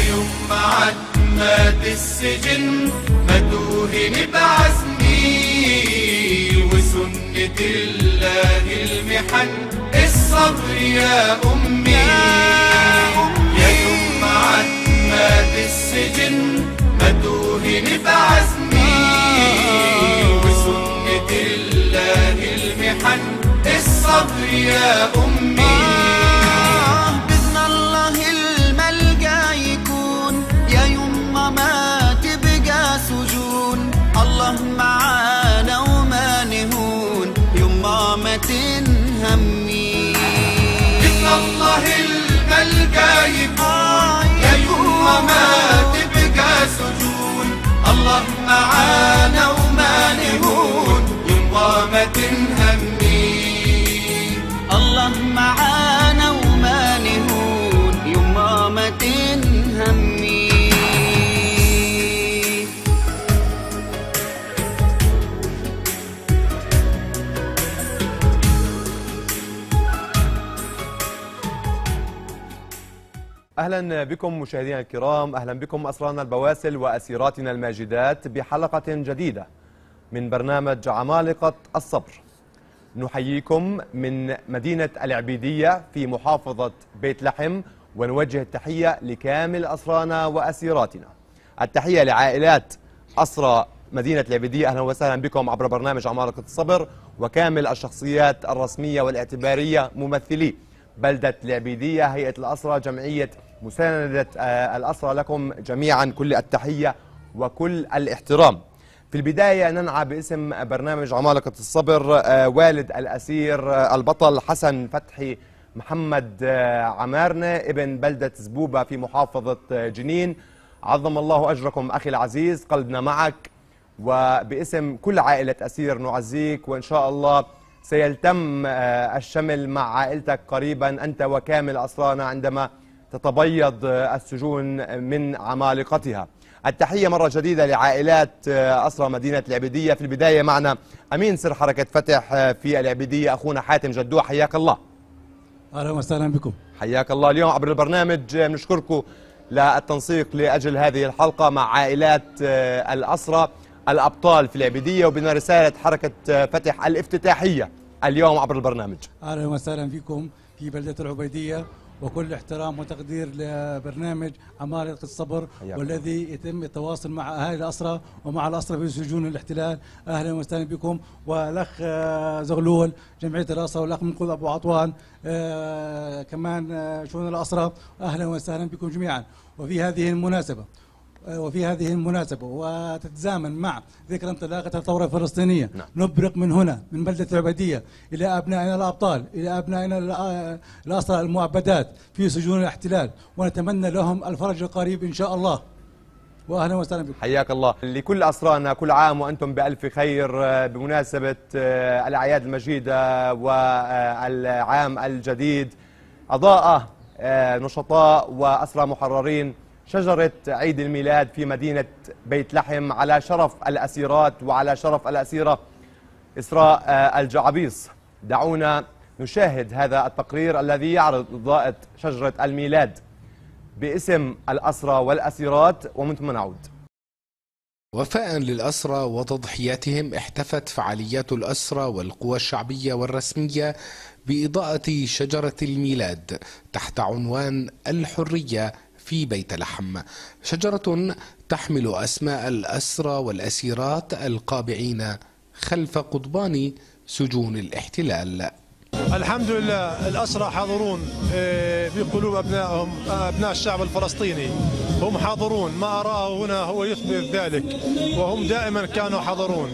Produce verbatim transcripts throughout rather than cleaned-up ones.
يوم عد مات السجن ما توهن بعزمي، وسنة الله المحن الصبر يا أمي. يا يوم عد مات السجن ما توهن بعزمي، وسنة الله المحن الصبر يا أمي. بإذن الله الملقى يكون، يا يما ما تبقى سجون. الله معانا وما نهون، يما ما تنهمي. بإذن الله الملقى يكون، يا يما ما تبقى سجون. الله معانا وما نهون، يما ما تنهمي. الله معانا وما نهون، يما ما تنهمي. أهلا بكم مشاهدينا الكرام، أهلا بكم أسرانا البواسل وأسيراتنا الماجدات بحلقة جديدة من برنامج عمالقة الصبر. نحييكم من مدينة العبيدية في محافظة بيت لحم، ونوجه التحية لكامل أسرانا وأسيراتنا. التحية لعائلات أسرى مدينة العبيدية، أهلا وسهلا بكم عبر برنامج عمالقة الصبر، وكامل الشخصيات الرسمية والاعتبارية ممثلي بلدة العبيدية، هيئة الأسرى، جمعية مساندة الأسرى، لكم جميعا كل التحية وكل الاحترام. في البداية ننعى باسم برنامج عمالقة الصبر والد الأسير البطل حسن فتحي محمد عمارنة ابن بلدة زبوبة في محافظة جنين. عظم الله أجركم أخي العزيز، قلبنا معك، وباسم كل عائلة أسير نعزيك، وإن شاء الله سيلتم الشمل مع عائلتك قريبا أنت وكامل أسرانا عندما تتبيض السجون من عمالقتها. التحية مرة جديدة لعائلات أسرى مدينة العبيدية. في البداية معنا أمين سر حركة فتح في العبيدية أخونا حاتم جدوح، حياك الله. أهلا وسهلا بكم. حياك الله. اليوم عبر البرنامج نشكركم للتنسيق لأجل هذه الحلقة مع عائلات الأسرى الأبطال في العبيدية، وبنا رسالة حركة فتح الافتتاحية اليوم عبر البرنامج. أهلا وسهلا بكم في بلدة العبيدية، وكل احترام وتقدير لبرنامج عمالقة الصبر، والذي يتم التواصل مع أهالي الأسرى ومع الأسرى في سجون الاحتلال. أهلا وسهلا بكم. والأخ زغلول جمعية الأسرى، والأخ منقذ أبو عطوان آه كمان آه شؤون الأسرى، أهلا وسهلا بكم جميعا. وفي هذه المناسبة وفي هذه المناسبة وتتزامن مع ذكرى انطلاقة الثورة الفلسطينية، نعم. نبرق من هنا من بلدة العبيدية إلى أبنائنا الأبطال، إلى أبنائنا الأسرى المؤبدات في سجون الاحتلال، ونتمنى لهم الفرج القريب إن شاء الله. وأهلا وسهلا بكم. حياك الله. لكل أسرانا كل عام وأنتم بألف خير بمناسبة الأعياد المجيدة والعام الجديد. أضاء نشطاء وأسرى محررين شجرة عيد الميلاد في مدينة بيت لحم على شرف الأسيرات وعلى شرف الأسيرة إسراء الجعبيص. دعونا نشاهد هذا التقرير الذي يعرض إضاءة شجرة الميلاد باسم الأسرى والأسيرات، ومن ثم نعود. وفاء للأسرى وتضحياتهم، احتفت فعاليات الأسرى والقوى الشعبية والرسمية بإضاءة شجرة الميلاد تحت عنوان الحرية في بيت لحم، شجرة تحمل أسماء الأسرى والأسيرات القابعين خلف قضبان سجون الاحتلال. الحمد لله الأسرى حاضرون في قلوب أبنائهم، أبناء الشعب الفلسطيني هم حاضرون. ما أراه هنا هو يثبت ذلك، وهم دائما كانوا حاضرون.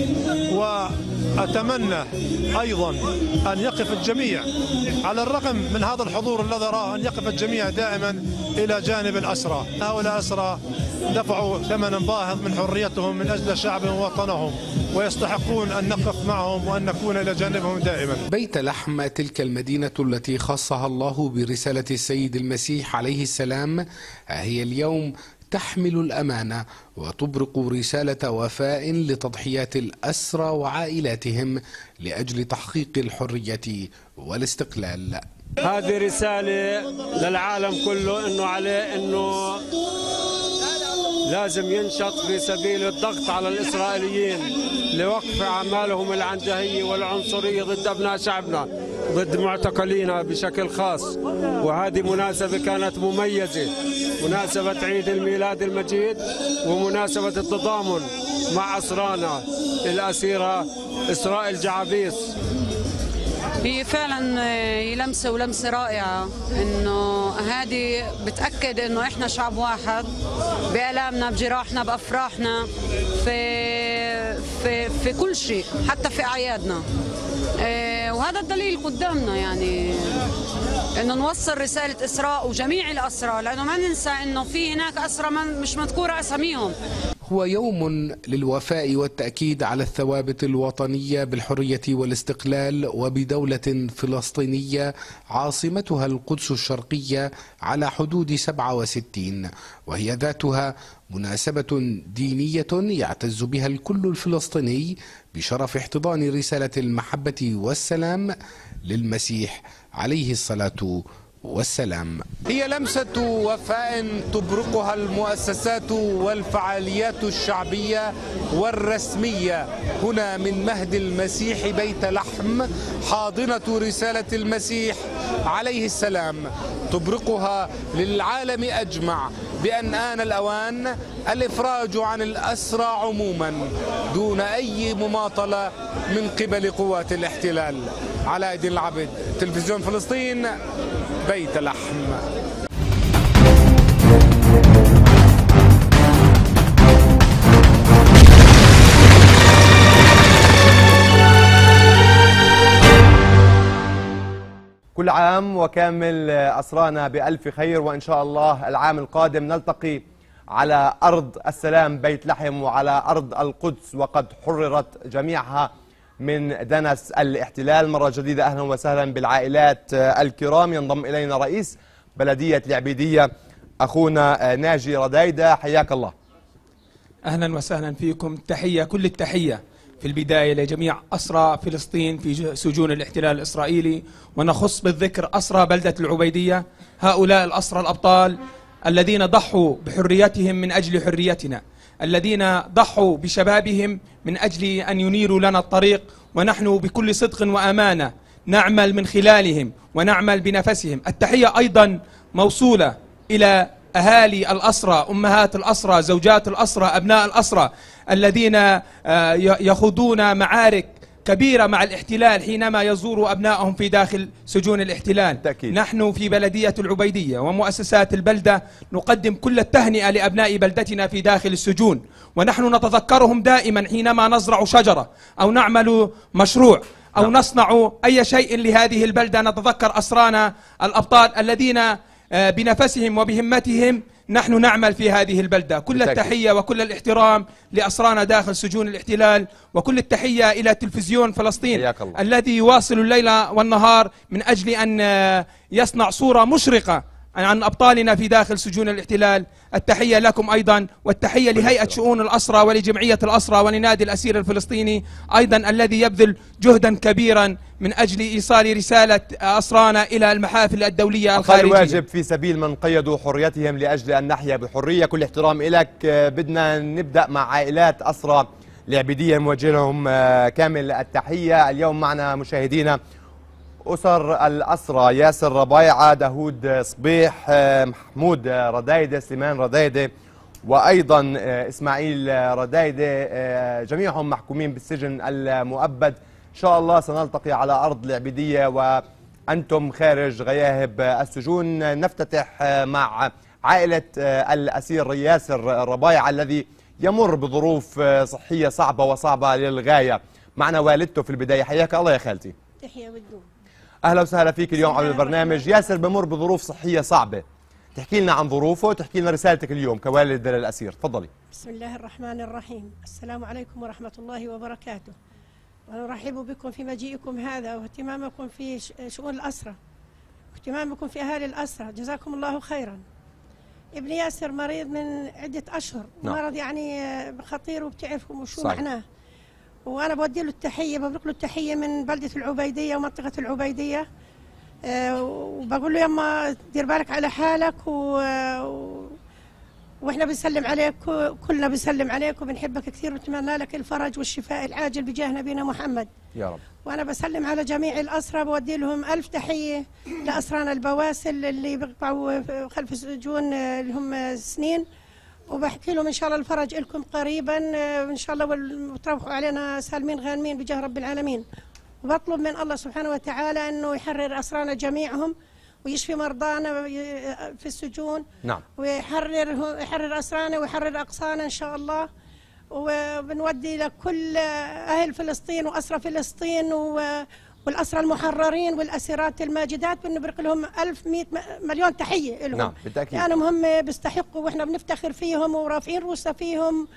وأتمنى أيضا أن يقف الجميع على الرغم من هذا الحضور الذي أراه، أن يقف الجميع دائما إلى جانب الأسرى. هؤلاء الأسرى دفعوا ثمنا باهظ من حريتهم من أجل شعبهم ووطنهم، ويستحقون أن نقف معهم وأن نكون إلى جانبهم دائما. بيت لحم، تلك المدينة التي خصها الله برسالة السيد المسيح عليه السلام، هي اليوم تحمل الأمانة وتبرق رسالة وفاء لتضحيات الأسرى وعائلاتهم لأجل تحقيق الحرية والاستقلال. هذه رسالة للعالم كله إنه عليه إنه لازم ينشط في سبيل الضغط على الإسرائيليين لوقف أعمالهم العنجهية والعنصرية ضد أبناء شعبنا، ضد معتقلينا بشكل خاص. وهذه مناسبة كانت مميزة، مناسبة عيد الميلاد المجيد ومناسبة التضامن مع أسرانا الأسيرة إسراء الجعابيس. هي فعلا هي لمسة ولمسة رائعة، انه هذه بتأكد انه احنا شعب واحد بآلامنا بجراحنا بأفراحنا في في في كل شيء، حتى في أعيادنا. وهذا الدليل قدامنا، يعني انه نوصل رسالة إسراء وجميع الأسرى، لأنه ما ننسى انه في هناك أسرى مش مذكورة أساميهم. هو يوم للوفاء والتأكيد على الثوابت الوطنية بالحرية والاستقلال وبدولة فلسطينية عاصمتها القدس الشرقية على حدود سبعة وستين، وهي ذاتها مناسبة دينية يعتز بها الكل الفلسطيني بشرف احتضان رسالة المحبة والسلام للمسيح عليه الصلاة والسلام. هي لمسة وفاء تبرقها المؤسسات والفعاليات الشعبية والرسمية هنا من مهد المسيح بيت لحم، حاضنة رسالة المسيح عليه السلام، تبرقها للعالم أجمع بأن آن الأوان الإفراج عن الأسرى عموما دون أي مماطلة من قبل قوات الاحتلال. علاء الدين العبد، تلفزيون فلسطين، بيت لحم. كل عام وكامل أسرانا بألف خير، وإن شاء الله العام القادم نلتقي على أرض السلام بيت لحم وعلى أرض القدس، وقد حررت جميعها من دنس الاحتلال. مرة جديدة أهلا وسهلا بالعائلات الكرام. ينضم إلينا رئيس بلدية العبيدية أخونا ناجي ردايدة، حياك الله. أهلا وسهلا فيكم. تحية كل التحية في البداية لجميع أسرى فلسطين في سجون الاحتلال الإسرائيلي، ونخص بالذكر أسرى بلدة العبيدية، هؤلاء الأسرى الأبطال الذين ضحوا بحريتهم من أجل حريتنا، الذين ضحوا بشبابهم من أجل أن ينيروا لنا الطريق، ونحن بكل صدق وأمانة نعمل من خلالهم ونعمل بنفسهم. التحية أيضا موصولة إلى أهالي الأسرى، أمهات الأسرى، زوجات الأسرى، أبناء الأسرى الذين يخوضون معارك كبيرة مع الاحتلال حينما يزور أبنائهم في داخل سجون الاحتلال. تأكيد. نحن في بلدية العبيدية ومؤسسات البلدة نقدم كل التهنئة لأبناء بلدتنا في داخل السجون، ونحن نتذكرهم دائما حينما نزرع شجرة أو نعمل مشروع أو نعم. نصنع أي شيء لهذه البلدة، نتذكر أسرانا الأبطال الذين بنفسهم وبهمتهم نحن نعمل في هذه البلدة. كل بالتأكيد. التحية وكل الاحترام لأسرانا داخل سجون الاحتلال، وكل التحية إلى تلفزيون فلسطين الذي يواصل الليل والنهار من أجل أن يصنع صورة مشرقة عن أبطالنا في داخل سجون الاحتلال. التحية لكم أيضا، والتحية لهيئة شؤون الأسرى ولجمعية الأسرى ولنادي الأسير الفلسطيني أيضا الذي يبذل جهدا كبيرا من أجل إيصال رسالة أسرانا إلى المحافل الدولية الخارجية. واجب في سبيل من قيدوا حريتهم لأجل أن نحيا بحرية. كل احترام لك. بدنا نبدأ مع عائلات أسرى العبيدية، نوجه لهم كامل التحية. اليوم معنا مشاهدينا أسر الأسرى ياسر ربايعة، داود صبيح، محمود ردايدة، سليمان ردايدة، وأيضا إسماعيل ردايدة، جميعهم محكومين بالسجن المؤبد. إن شاء الله سنلتقي على أرض العبيدية وأنتم خارج غياهب السجون. نفتتح مع عائلة الأسير ياسر ربايعة الذي يمر بظروف صحية صعبة وصعبة للغاية. معنا والدته في البداية، حياك الله يا خالتي. تحية والدوم. أهلا وسهلا فيك اليوم على البرنامج. ياسر بمر بظروف صحية صعبة، تحكي لنا عن ظروفه وتحكي لنا رسالتك اليوم كوالد للأسير. تفضلي. بسم الله الرحمن الرحيم. السلام عليكم ورحمة الله وبركاته، ونرحب بكم في مجيئكم هذا واهتمامكم في شؤون الأسرى واهتمامكم في أهالي الأسرى، جزاكم الله خيرا. ابني ياسر مريض من عدة أشهر، نعم. مرض يعني خطير وبتعرفوا وشو معناه، وأنا بودي له التحية، ببرك له التحية من بلدة العبيدية ومنطقة العبيدية. وبقول له يما دير بالك على حالك و... واحنا بنسلم عليك، كلنا بنسلم عليك وبنحبك كثير ونتمنى لك الفرج والشفاء العاجل بجاه نبينا محمد يا رب. وانا بسلم على جميع الاسرى، بودي لهم الف تحيه لاسرانا البواسل اللي بيقطعوا خلف السجون اللي هم سنين، وبحكي لهم ان شاء الله الفرج لكم قريبا ان شاء الله وتروحوا علينا سالمين غانمين بجاه رب العالمين. وبطلب من الله سبحانه وتعالى انه يحرر اسرانا جميعهم ويشفي مرضانا في السجون. نعم. ويحرر يحرر اسرانا ويحرر اقصانا ان شاء الله. وبنودي لكل اهل فلسطين واسرى فلسطين والاسرى المحررين والاسيرات الماجدات بنبرق لهم ألف ومئة مليون تحيه لهم. نعم بالتاكيد. لانهم هم بيستحقوا واحنا بنفتخر فيهم ورافعين روسنا فيهم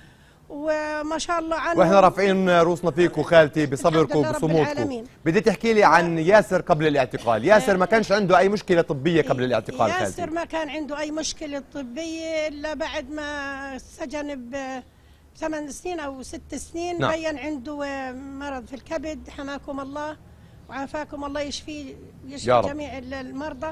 وما شاء الله عنهم. واحنا رافعين روسنا فيكم خالتي بصبركم وبصمودكم. بدي تحكي لي عن ياسر قبل الاعتقال. ياسر ما كانش عنده اي مشكله طبيه قبل الاعتقال خالتي. ياسر ما كان عنده اي مشكله طبيه الا بعد ما سجن ب ثمان سنين او ست سنين. نعم. بين عنده مرض في الكبد، حماكم الله وعافاكم الله، يشفي يشفي جميع المرضى.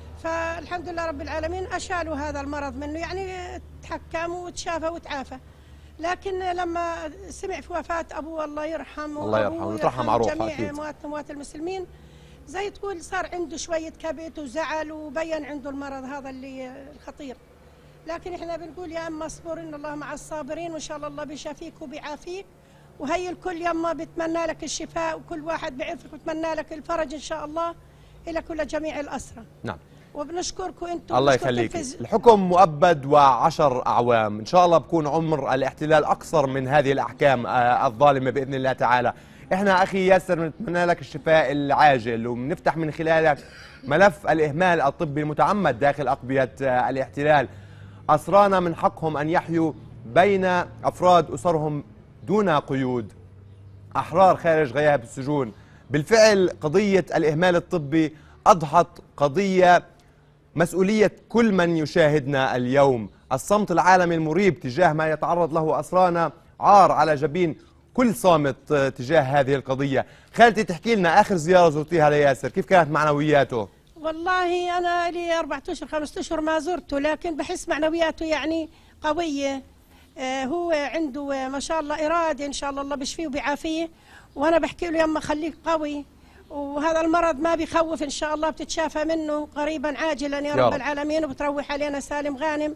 فالحمد لله رب العالمين اشالوا هذا المرض منه، يعني تحكم وتشافى وتعافى. لكن لما سمع في وفاه ابوه الله يرحمه الله يرحمه ويترحم على روحه جميع اموات اموات المسلمين، زي تقول صار عنده شويه كبت وزعل وبين عنده المرض هذا اللي الخطير. لكن احنا بنقول يا اما اصبر ان الله مع الصابرين، وان شاء الله الله بيشافيك وبيعافيك. وهي الكل يما بتمنى لك الشفاء وكل واحد بيعرفك بتمنى لك الفرج ان شاء الله الى كل جميع الاسرى. نعم. وبنشكركم انتم. الله يخليك. الحكم مؤبد وعشر اعوام، ان شاء الله بكون عمر الاحتلال اقصر من هذه الاحكام الظالمه باذن الله تعالى. احنا اخي ياسر بنتمنى لك الشفاء العاجل وبنفتح من خلالك ملف الاهمال الطبي المتعمد داخل اقبيه الاحتلال. اسرانا من حقهم ان يحيوا بين افراد اسرهم دون قيود، احرار خارج غياب السجون. بالفعل قضيه الاهمال الطبي اضحت قضيه مسؤوليه كل من يشاهدنا اليوم. الصمت العالمي المريب تجاه ما يتعرض له اسرانا عار على جبين كل صامت تجاه هذه القضيه. خالتي تحكي لنا اخر زياره زرتيها لياسر، كيف كانت معنوياته؟ والله انا لي أربعة اشهر خمسة اشهر ما زرته، لكن بحس معنوياته يعني قويه. آه هو عنده ما شاء الله اراده، ان شاء الله الله بيشفيه وبيعافيه. وانا بحكي له يما خليك قوي، وهذا المرض ما بيخوف ان شاء الله بتتشافى منه قريبا عاجلا يا رب العالمين، وبتروح علينا سالم غانم.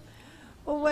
و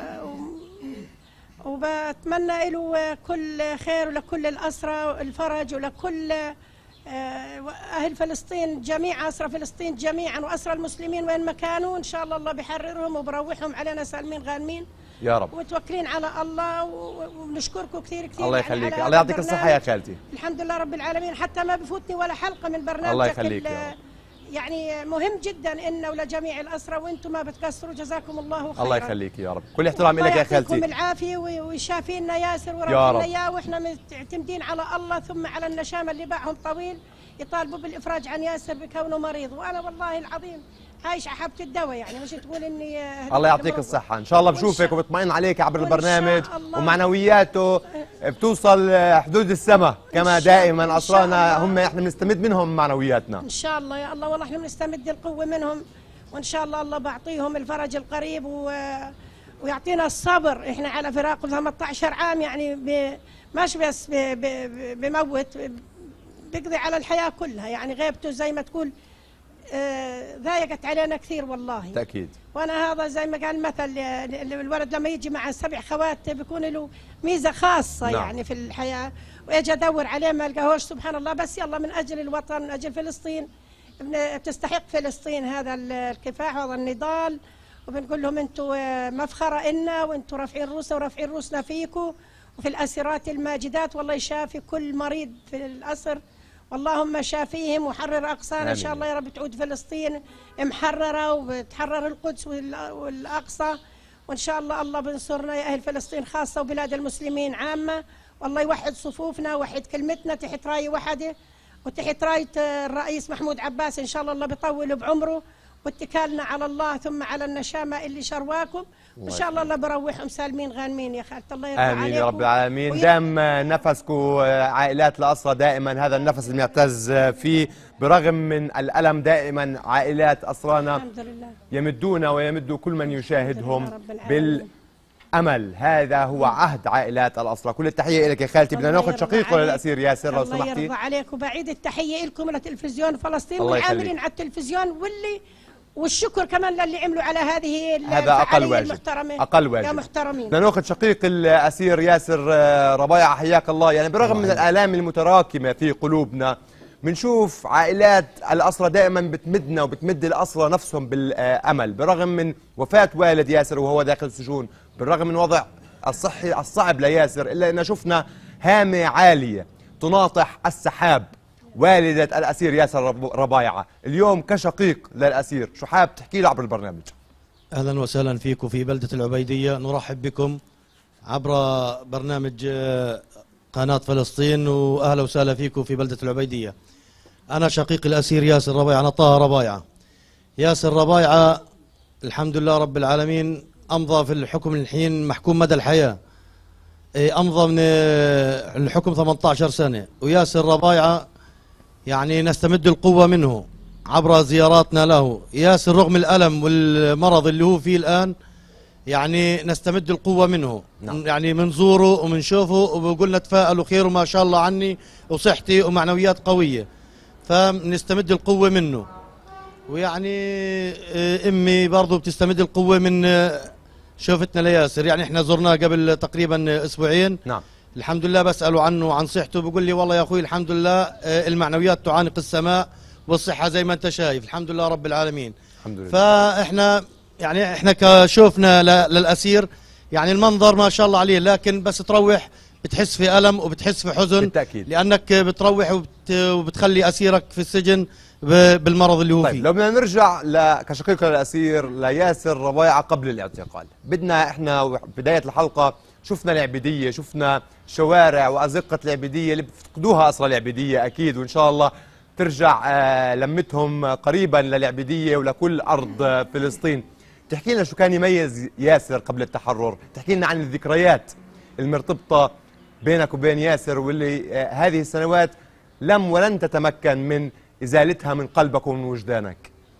وبتمنى له كل خير ولكل الاسرى الفرج ولكل أهل فلسطين جميع، أسرى فلسطين جميعا وأسرى المسلمين وين ما كانوا، إن شاء الله الله بيحررهم وبروحهم علينا سالمين غانمين يا رب. ومتوكلين على الله وبنشكركم كثير كثير. الله يخليك. الله يعطيك الصحة يا خالتي. الحمد لله رب العالمين، حتى ما بفوتني ولا حلقة من برنامجك. الله يخليك يا رب. يعني مهم جدا إنه ولجميع الأسرى وأنتم ما بتقصروا، جزاكم الله خيرا. الله يخليك يا رب. كل احترام لك يا خالتي. الله يعطيكم العافية ويشافي لنا ياسر وربنا إياه، وإحنا معتمدين على الله ثم على النشامة اللي باعهم طويل يطالبوا بالإفراج عن ياسر بكونه مريض. وأنا والله العظيم عايش على حبة الدواء، يعني مش تقول إني الله يعطيك الصحة. إن شاء الله بشوفك وبطمئن عليك عبر البرنامج، ومعنوياته بتوصل حدود السماء كما دائما. أسرانا هم إحنا بنستمد منهم معنوياتنا إن شاء الله يا الله. والله إحنا بنستمد القوة منهم، وإن شاء الله الله بعطيهم الفرج القريب و... ويعطينا الصبر. إحنا على فراق ثمانية عشر عام، يعني ب... مش بس ب... ب... بموت، بيقضي على الحياة كلها. يعني غيبته زي ما تقول آه ضايقت علينا كثير والله. تأكيد. وأنا هذا زي ما قال المثل، الولد لما يجي مع سبع خوات بيكون له ميزة خاصة. نعم. يعني في الحياة، ويجي أدور عليه ما ألقاهوش سبحان الله. بس يلا من أجل الوطن، من أجل فلسطين، بتستحق فلسطين هذا الكفاح وهذا النضال. وبنقول لهم أنتم مفخرة إلنا، وأنتم رافعين روسنا ورافعين روسنا فيكم وفي الأسيرات الماجدات. والله يشافي كل مريض في الأسر، اللهم شافيهم وحرر أقصانا إن شاء الله يا رب. تعود فلسطين محررة وبتحرر القدس والأقصى، وإن شاء الله الله بنصرنا يا أهل فلسطين خاصة وبلاد المسلمين عامة. والله يوحد صفوفنا ويوحد كلمتنا تحت راية واحدة وتحت راية الرئيس محمود عباس. إن شاء الله الله بيطول بعمره واتكالنا على الله ثم على النشامة اللي شرواكم، وإن شاء الله الله بروحهم سالمين غانمين يا خالتي. الله يرضى عليكم. آمين يا رب العالمين. دام نفسكم عائلات الأسرى دائما هذا النفس اللي بنعتز فيه، برغم من الألم دائما عائلات أسرانا الحمد لله يمدونا ويمدوا كل من يشاهدهم بالأمل. هذا هو عهد عائلات الأسرى. كل التحية لك يا خالتي. بدنا ناخذ شقيقه للأسير ياسر لو سمحتي. الله يرضى عليك، وبعيد التحية لكم لتلفزيون فلسطين والعاملين على التلفزيون، واللي والشكر كمان للي عملوا على هذه هذا أقل واجب. أقل واجب يا محترمين. بدنا ناخذ شقيق الأسير ياسر ربيعة، حياك الله. يعني برغم من الآلام المتراكمة في قلوبنا بنشوف عائلات الأسرى دائما بتمدنا وبتمد الأسرى نفسهم بالأمل، برغم من وفاة والد ياسر وهو داخل السجون، بالرغم من وضع الصحي الصعب لياسر، إلا أن شفنا هامة عالية تناطح السحاب. والدة الأسير ياسر ربيعة اليوم كشقيق للأسير، شو حاب تحكي له عبر البرنامج؟ أهلا وسهلا فيكم في بلدة العبيدية. نرحب بكم عبر برنامج قناة فلسطين، وأهلا وسهلا فيكم في بلدة العبيدية. أنا شقيق الأسير ياسر ربيعة، أنا طه ربيعة. ياسر ربيعة الحمد لله رب العالمين أمضى في الحكم الحين محكوم مدى الحياة، أمضى من الحكم ثمانية عشر سنة. وياسر ربيعة يعني نستمد القوة منه عبر زياراتنا له. ياسر رغم الألم والمرض اللي هو فيه الآن يعني نستمد القوة منه. نعم. يعني منزوره ومنشوفه وبقول نتفائلوا خير وما شاء الله عني وصحتي ومعنويات قوية، فنستمد القوة منه. ويعني امي برضو بتستمد القوة من شوفتنا لياسر. يعني احنا زرناه قبل تقريبا اسبوعين. نعم. الحمد لله بسأله عنه وعن صحته، بيقول لي والله يا اخوي الحمد لله المعنويات تعانق السماء والصحة زي ما انت شايف، الحمد لله رب العالمين. الحمد لله. فاحنا يعني احنا كشوفنا للأسير يعني المنظر ما شاء الله عليه، لكن بس تروح بتحس في ألم وبتحس في حزن بالتأكيد، لأنك بتروح وبت وبتخلي أسيرك في السجن بالمرض اللي هو طيب فيه. لو بدنا نرجع كشقيق الأسير لياسر ربيعة قبل الاعتقال، بدنا احنا بداية الحلقة شفنا العبيدية، شفنا شوارع وأزقة العبيدية اللي بيفقدوها أسرى العبيدية أكيد، وإن شاء الله ترجع لمتهم قريبا للعبيدية ولكل أرض فلسطين. تحكي لنا شو كان يميز ياسر قبل التحرر، تحكي لنا عن الذكريات المرتبطة بينك وبين ياسر واللي هذه السنوات لم ولن تتمكن من إزالتها من قلبك ومن وجدانك.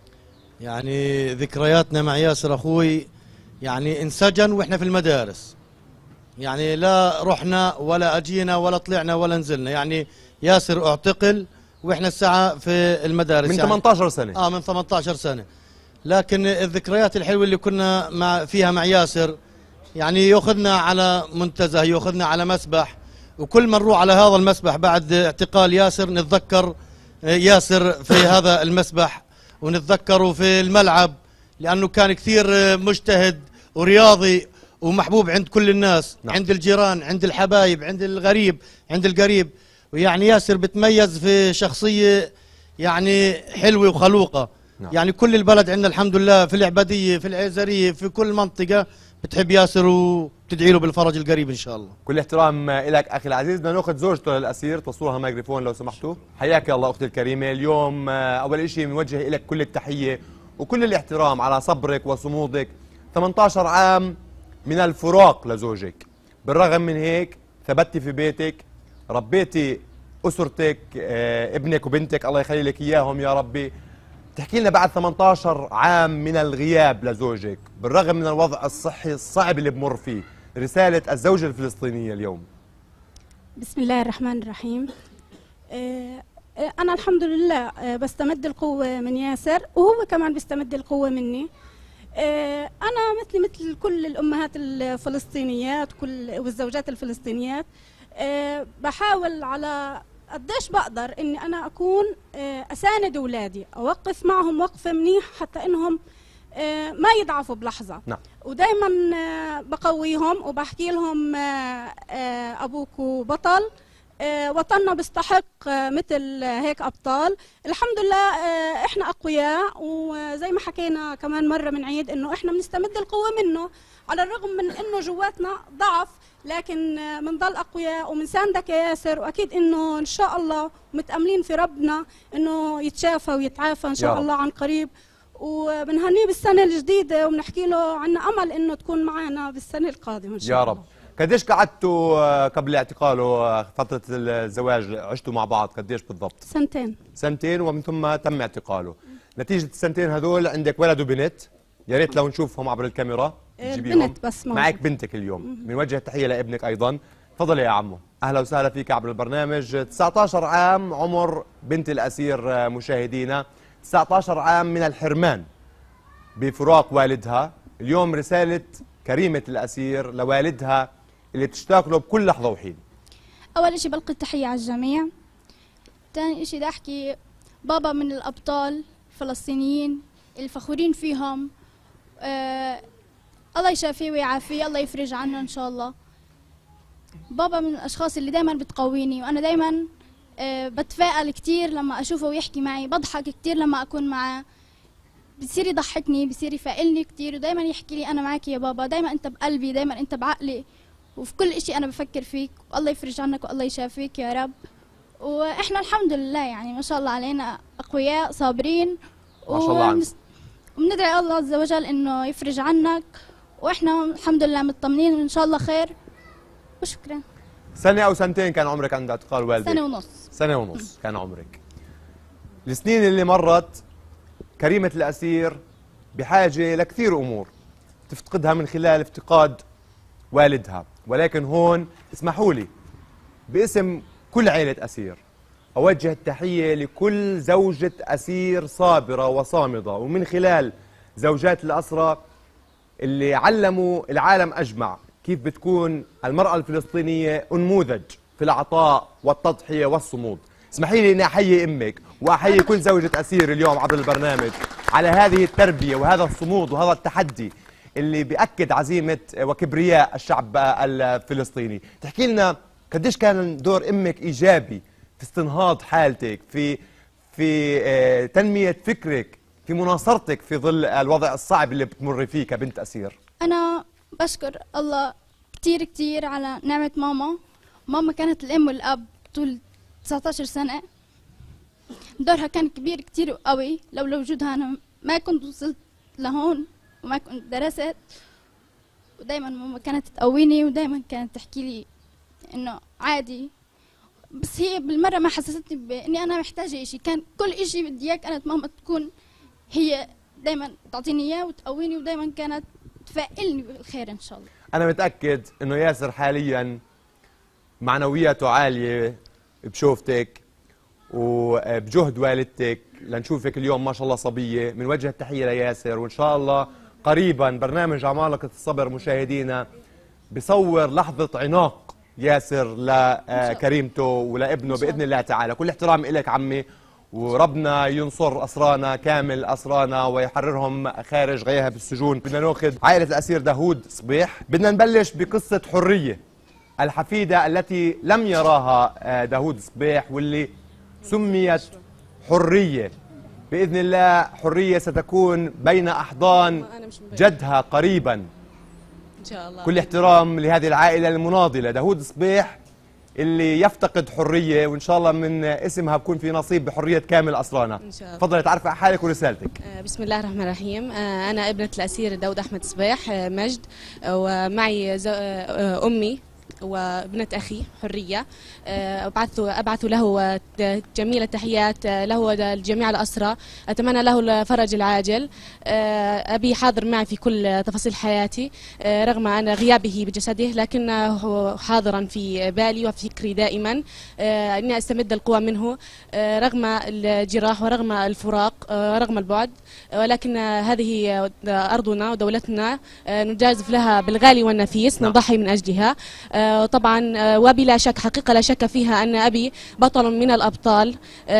يعني ذكرياتنا مع ياسر أخوي يعني انسجن وإحنا في المدارس، يعني لا رحنا ولا أجينا ولا طلعنا ولا نزلنا. يعني ياسر اعتقل وإحنا الساعة في المدارس من يعني ثمانية عشر سنة. آه من ثمانية عشر سنة. لكن الذكريات الحلوة اللي كنا مع فيها مع ياسر يعني يأخذنا على منتزه، يأخذنا على مسبح، وكل ما نروح على هذا المسبح بعد اعتقال ياسر نتذكر ياسر في هذا المسبح ونتذكره في الملعب، لأنه كان كثير مجتهد ورياضي ومحبوب عند كل الناس. نعم. عند الجيران، عند الحبايب، عند الغريب، عند القريب. ويعني ياسر بتميز في شخصية يعني حلوة وخلوقة. نعم. يعني كل البلد عندنا الحمد لله في العبادية في العزرية في كل منطقة بتحب ياسر وبتدعي له بالفرج القريب إن شاء الله. كل احترام لك أخي العزيز. بدنا ناخذ زوجته للأسير، تصورها ميكروفون لو سمحتوا. حياك الله أختي الكريمة. اليوم أول شيء بنوجه لك كل التحية وكل الاحترام على صبرك وصمودك. ثمانية عشر عام من الفراق لزوجك، بالرغم من هيك ثبتي في بيتك، ربيتي أسرتك، ابنك وبنتك الله يخلي لك إياهم يا ربي. تحكي لنا بعد ثمانية عشر عام من الغياب لزوجك، بالرغم من الوضع الصحي الصعب اللي بمر فيه، رسالة الزوجة الفلسطينية اليوم. بسم الله الرحمن الرحيم. أنا الحمد لله بستمد القوة من ياسر وهو كمان بيستمد القوة مني. أنا مثلي مثل كل الأمهات الفلسطينيات كل والزوجات الفلسطينيات، بحاول على قديش بقدر إني أنا أكون أساند أولادي، أوقف معهم وقفة منيح حتى إنهم ما يضعفوا بلحظة. نعم. ودايما بقويهم وبحكي لهم أبوكوا بطل، وطننا بيستحق مثل هيك أبطال. الحمد لله إحنا أقوياء، وزي ما حكينا كمان مرة من عيد إنه إحنا بنستمد القوة منه، على الرغم من إنه جواتنا ضعف لكن بنضل أقوياء ومنساندك يا ياسر. وأكيد إنه إن شاء الله متأملين في ربنا إنه يتشافى ويتعافى إن شاء الله عن قريب، وبنهنيه بالسنة الجديدة وبنحكي له عنا أمل إنه تكون معنا بالسنة القادمة إن شاء الله. يا رب. قديش قعدتوا قبل اعتقاله فترة الزواج، عشتوا مع بعض قديش بالضبط؟ سنتين. سنتين ومن ثم تم اعتقاله. نتيجة السنتين هذول عندك ولد وبنت، يا ريت لو نشوفهم عبر الكاميرا. بنت بس موجود. معك بنتك اليوم، بنوجه تحية لابنك أيضا. تفضل يا عمو. أهلا وسهلا فيك عبر البرنامج. تسعة عشر عام عمر بنت الأسير مشاهدينا، تسعة عشر عام من الحرمان بفراق والدها. اليوم رسالة كريمة الأسير لوالدها اللي بتشتاق له بكل لحظة وحين. أول إشي بلقي التحية على الجميع. ثاني إشي بدي أحكي بابا من الأبطال الفلسطينيين الفخورين فيهم. آه الله يشافيه ويعافيه، الله يفرج عنه إن شاء الله. بابا من الأشخاص اللي دايما بتقويني، وأنا دايما آه بتفائل كتير لما أشوفه ويحكي معي، بضحك كتير لما أكون معه، بصير يضحكني، بصير يفائلني كتير، ودايما يحكي لي أنا معك يا بابا، دايما أنت بقلبي، دايما أنت بعقلي، وفي كل إشي أنا بفكر فيك، والله يفرج عنك والله يشافيك يا رب. وإحنا الحمد لله يعني ما شاء الله علينا أقوياء صابرين، ما شاء الله عنك. وبندعي الله عز وجل إنه يفرج عنك، وإحنا الحمد لله مطمنين وإن شاء الله خير. وشكرا. سنة أو سنتين كان عمرك عند اعتقال والدك؟ سنة ونص. سنة ونص كان عمرك. السنين اللي مرت كريمة الأسير بحاجة لكثير أمور تفتقدها من خلال افتقاد والدها، ولكن هون اسمحوا لي باسم كل عائلة أسير أوجه التحية لكل زوجة أسير صابرة وصامدة، ومن خلال زوجات الأسرى اللي علموا العالم أجمع كيف بتكون المرأة الفلسطينية أنموذج في العطاء والتضحية والصمود. اسمحي لي اني احيي امك واحيي كل زوجة اسير اليوم عبر البرنامج على هذه التربية وهذا الصمود وهذا التحدي اللي بيأكد عزيمة وكبرياء الشعب الفلسطيني. تحكي لنا قديش كان دور امك ايجابي في استنهاض حالتك، في في تنمية فكرك، في مناصرتك في ظل الوضع الصعب اللي بتمر فيه كبنت اسير. انا بشكر الله كتير كتير على نعمة ماما. ماما كانت الام والاب طول تسعة عشر سنة، دورها كان كبير كتير وقوي، لولا وجودها أنا ما كنت وصلت لهون وما كنت درست. ودايما ماما كانت تقويني ودايما كانت تحكي لي إنه عادي، بس هي بالمرة ما حسستني بإني أنا محتاجة إشي. كان كل إشي بدي إياه كانت ماما تكون هي دايما تعطيني إياه وتقويني، ودايما كانت تفائلني بالخير إن شاء الله. أنا متأكد إنه ياسر حاليا معنوياته عالية بشوفتك وبجهد والدتك لنشوفك اليوم ما شاء الله صبية. من وجه التحية لياسر، وإن شاء الله قريبا برنامج عمالقة الصبر مشاهدينا بصور لحظة عناق ياسر لكريمته ولابنه بإذن الله تعالى. كل احترام إليك عمي، وربنا ينصر أسرانا كامل أسرانا ويحررهم خارج غياهب السجون. بدنا ناخذ عائلة الأسير داوود صبيح. بدنا نبلش بقصة حرية الحفيدة التي لم يراها داوود صبيح واللي سميت حرية. بإذن الله حرية ستكون بين أحضان جدها قريبا إن شاء الله. كل احترام لهذه العائلة المناضلة. داوود صبيح اللي يفتقد حرية، وإن شاء الله من اسمها بكون في نصيب بحرية كامل أسرانا. إن شاء الله. تفضلي تعرفي عن حالك ورسالتك. بسم الله الرحمن الرحيم. أنا ابنة الأسير داوود أحمد صبيح مجد، ومعي أمي وابنة أخي حرية. أبعث أبعث له جميل التحيات له ولجميع الأسرى، أتمنى له الفرج العاجل. أبي حاضر معي في كل تفاصيل حياتي رغم أن غيابه بجسده، لكنه حاضرا في بالي وفكري دائما. إني أستمد القوى منه رغم الجراح ورغم الفراق رغم البعد، ولكن هذه أرضنا ودولتنا نجازف لها بالغالي والنفيس، نضحي من أجلها. طبعا وبلا شك حقيقة لا شك فيها أن أبي بطل من الأبطال،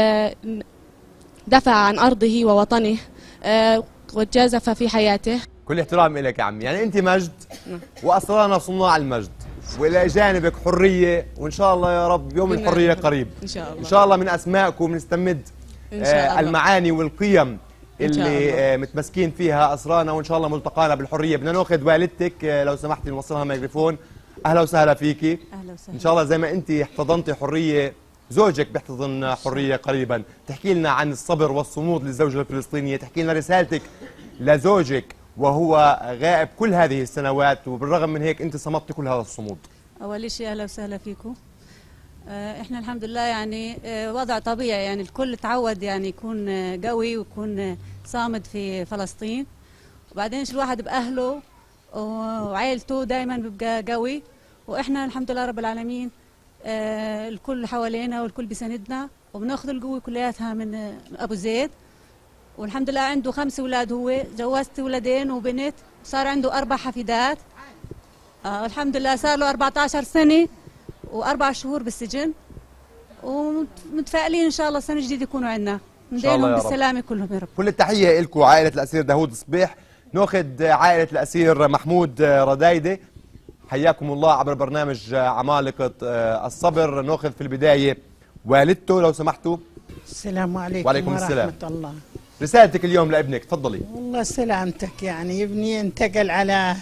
دفع عن أرضه ووطنه وجازف في حياته. كل احترام لك يا عمي. يعني أنت مجد وأسرانا صناع المجد، وإلى جانبك حرية، وإن شاء الله يا رب يوم الحرية قريب إن شاء الله. إن شاء الله من أسمائكم نستمد المعاني والقيم اللي متمسكين فيها أسرانا، وإن شاء الله ملتقانا بالحرية. بدنا ناخذ والدتك لو سمحتي نوصلها الميكروفون. أهلا وسهلا فيكي. أهلا وسهلا. إن شاء الله زي ما أنت احتضنتي حرية زوجك بيحتضن حرية قريبا، تحكي لنا عن الصبر والصمود للزوجة الفلسطينية، تحكي لنا رسالتك لزوجك وهو غائب كل هذه السنوات وبالرغم من هيك أنت صمدت كل هذا الصمود. أول شيء أهلا وسهلا فيكم. احنا الحمد لله يعني وضع طبيعي، يعني الكل تعود يعني يكون قوي ويكون صامد في فلسطين، وبعدين الواحد بأهله وعائلته دائما بيبقى قوي، واحنا الحمد لله رب العالمين الكل حوالينا والكل بيساندنا وبناخذ القوه كلياتها من ابو زيد، والحمد لله عنده خمس اولاد، هو جوزت ولدين وبنت، صار عنده اربع حفيدات. آه الحمد لله صار له أربعة عشر سنه واربع شهور بالسجن، ومتفائلين ان شاء الله السنه الجديده يكونوا عندنا نديلهم بالسلامه كلهم يا رب. كل التحيه لكم عائله الاسير داوود صبيح. ناخذ عائله الاسير محمود ردايده، حياكم الله عبر برنامج عمالقه الصبر. ناخذ في البدايه والدته لو سمحتوا. السلام عليكم وعليكم ورحمه السلام. الله. رسالتك اليوم لابنك، تفضلي. والله سلامتك، يعني ابني انتقل على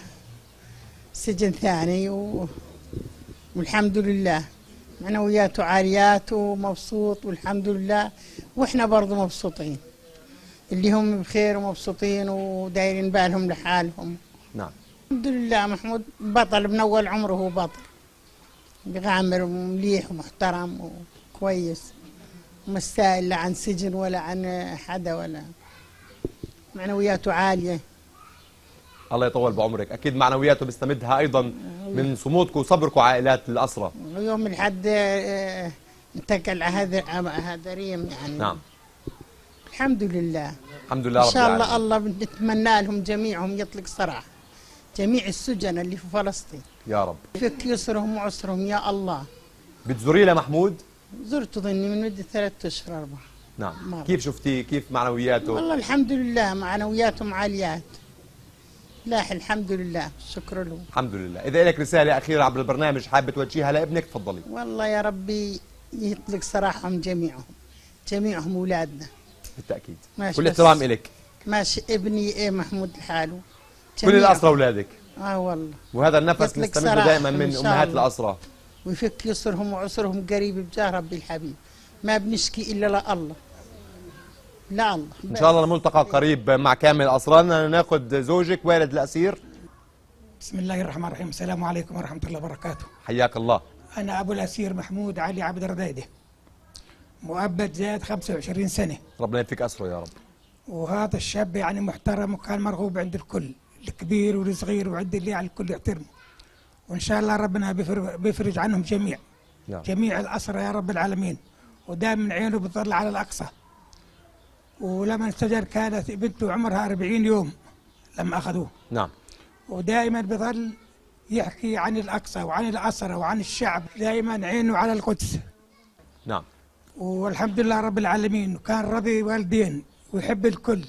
سجن ثاني و... والحمد لله معنوياته عاليات ومبسوط والحمد لله، واحنا برضو مبسوطين اللي هم بخير ومبسوطين ودايرين بالهم لحالهم. نعم الحمد لله. محمود بطل من اول عمره، هو بطل بغامر ومليح ومحترم وكويس، وما سائل لا عن سجن ولا عن حدا، ولا معنوياته عاليه. الله يطول بعمرك. اكيد معنوياته بيستمدها ايضا من صمودكم وصبركم عائلات الاسرى. يوم الحد انتقل هذا هذا ريم يعني. نعم الحمد لله. الحمد لله رب ان شاء الله العالمين. الله بنتمنى لهم جميعهم يطلق سراح جميع السجن اللي في فلسطين يا رب. يفك يسرهم وعسرهم يا الله. بتزوري لمحمود؟ زرته ظني من مده ثلاثة اشهر اربعه. نعم مرة. كيف شفتيه؟ كيف معنوياته؟ والله الحمد لله معنوياتهم عاليات. لا الحمد لله، شكرا له. الحمد لله. اذا لك رساله اخيره عبر البرنامج حابه توجهها لابنك تفضلي. والله يا ربي يطلق سراحهم جميعهم، جميعهم اولادنا بالتاكيد. ماشي. كل احترام الك. ماشي ابني ايه محمود لحاله. كل الاسرى اولادك. اه والله. وهذا النفس نستمده دائما من امهات الاسرى. ويفك يسرهم وعسرهم قريب بجاه ربي الحبيب. ما بنشكي الا لله. لا الله. ان شاء الله الملتقى قريب مع كامل اسرانا. ناخذ زوجك والد الاسير. بسم الله الرحمن الرحيم. السلام عليكم ورحمه الله وبركاته. حياك الله. انا ابو الاسير محمود علي عبد الردايده، مؤبد زاد خمسة وعشرين سنه. ربنا يفك اسره يا رب. وهذا الشاب يعني محترم وكان مرغوب عند الكل، الكبير والصغير وعند اللي على الكل يحترمه، وان شاء الله ربنا بيفرج عنهم جميع. نعم. جميع الاسرى يا رب العالمين، ودائما عينه بتطلع على الاقصى. ولما انسجن كانت بنته عمرها أربعين يوم لما اخذوه. نعم. ودائما بظل يحكي عن الاقصى وعن الاسرى وعن الشعب، دائما عينه على القدس. نعم. والحمد لله رب العالمين، وكان رضي والدين ويحب الكل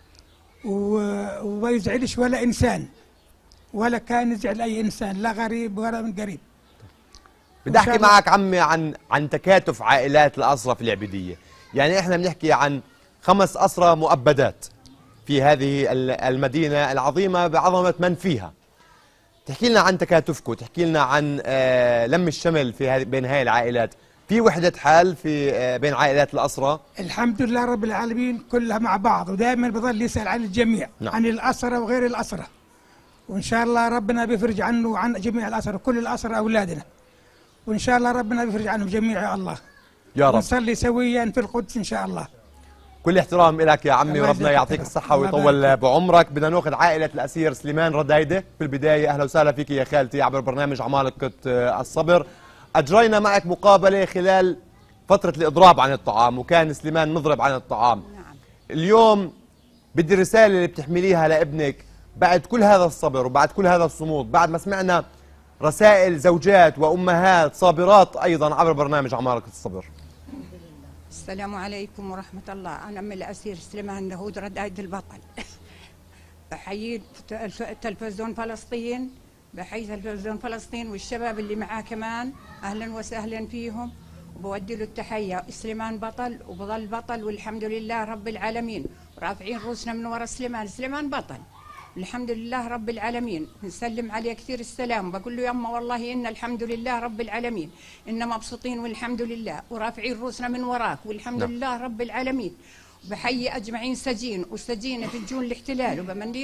وما يزعلش ولا انسان، ولا كان يزعل اي انسان لا غريب ولا من قريب. بدي احكي معك عمي عن عن تكاتف عائلات الاسرى في العبيديه. يعني احنا بنحكي عن خمس اسرى مؤبدات في هذه المدينه العظيمه بعظمه من فيها. تحكي لنا عن تكاتفكم، تحكي لنا عن آه لم الشمل في هذه بين هاي العائلات، في وحده حال في آه بين عائلات الاسرى. الحمد لله رب العالمين كلها مع بعض، ودائما بظل يسال عن الجميع. نعم. عن الاسرى وغير الاسرى، وان شاء الله ربنا بيفرج عنه وعن جميع الاسرى، كل الاسرى اولادنا، وان شاء الله ربنا بيفرج عنهم جميع يا الله يا رب. ونصلي سويا في القدس ان شاء الله. كل احترام لك يا عمي وربنا يعطيك الصحة ويطول بعمرك. بدنا ناخذ عائلة الأسير سليمان ردايدة في البداية. أهلا وسهلا فيك يا خالتي عبر برنامج عمالقة الصبر. أجرينا معك مقابلة خلال فترة الإضراب عن الطعام، وكان سليمان مضرب عن الطعام. نعم. اليوم بدي الرسالة اللي بتحمليها لابنك بعد كل هذا الصبر وبعد كل هذا الصمود، بعد ما سمعنا رسائل زوجات وأمهات صابرات أيضا عبر برنامج عمالقة الصبر. السلام عليكم ورحمة الله. أنا من الأسير سليمان داوود ردايد البطل. بحيي تلفزيون فلسطين، بحيي تلفزيون فلسطين والشباب اللي معاه كمان، أهلا وسهلا فيهم، وبودي له التحية. سليمان بطل وبظل بطل والحمد لله رب العالمين، رافعين روسنا من وراء سليمان. سليمان بطل الحمد لله رب العالمين. نسلم عليه كثير السلام، بقول له يما والله إن الحمد لله رب العالمين، إن مبسوطين والحمد لله ورافعين رؤوسنا من وراك والحمد نعم. لله رب العالمين. بحيي أجمعين سجين وسجينة في سجون الاحتلال،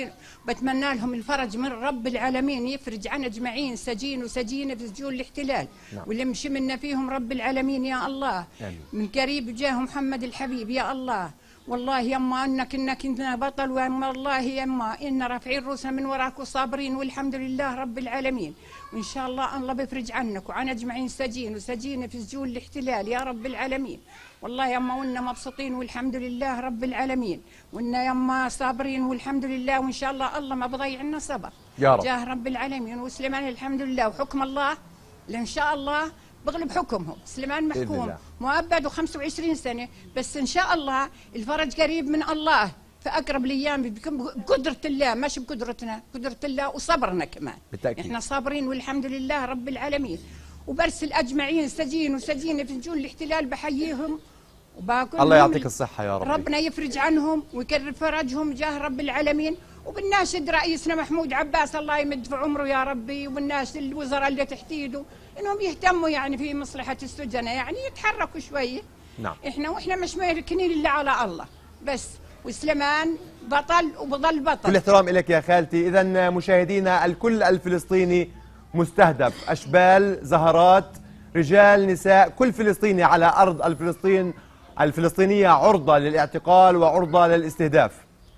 وبتمنى لهم الفرج من رب العالمين، يفرج عن أجمعين سجين وسجينة في سجون الاحتلال نعم. واللي مشي منا فيهم رب العالمين يا الله آمين. من قريب جاه محمد الحبيب يا الله. والله يما انك انك انت بطل، ويما الله يما ان رافعين رؤوسنا من وراك وصابرين والحمد لله رب العالمين. وان شاء الله الله بيفرج عنك وعن اجمعين سجين وسجينه في سجون الاحتلال يا رب العالمين. والله يما ونا مبسوطين والحمد لله رب العالمين، ونا يما صابرين والحمد لله، وان شاء الله الله ما بضيع لنا صبر يا رب جاه رب العالمين. وسليمان الحمد لله وحكم الله لان شاء الله بغلب حكمهم. سليمان محكوم مؤبد وخمسة وعشرين سنة، بس إن شاء الله الفرج قريب من الله في أقرب الأيام بقدرة الله، مش بقدرتنا، قدرة الله وصبرنا كمان بالتأكيد. إحنا صابرين والحمد لله رب العالمين. وبرسل أجمعين سجين وسجينة في سجون الاحتلال بحييهم وباكل الله يعطيك الصحة يا رب. ربنا يفرج عنهم ويكرر فرجهم جاه رب العالمين. وبالناشد رئيسنا محمود عباس الله يمد في عمره يا ربي، وبالناشد الوزراء اللي تحت ايده انهم يهتموا يعني في مصلحة السجناء، يعني يتحركوا شوية نعم. احنا واحنا مش مركنين الا على الله بس. وسليمان بطل وبضل بطل. كل احترام لك يا خالتي. اذا مشاهدينا الكل الفلسطيني مستهدف، اشبال، زهرات، رجال، نساء، كل فلسطيني على ارض الفلسطين الفلسطينية عرضة للاعتقال وعرضة للاستهداف.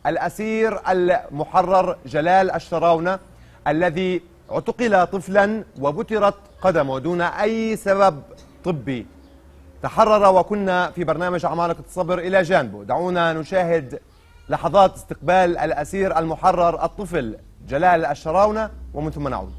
الأسير المحرر جلال الشراونة الذي اعتقل طفلا وبترت قدمه دون أي سبب طبي تحرر، وكنا في برنامج عمالقة الصبر إلى جانبه. دعونا نشاهد لحظات استقبال الأسير المحرر الطفل جلال الشراونة ومن ثم نعود.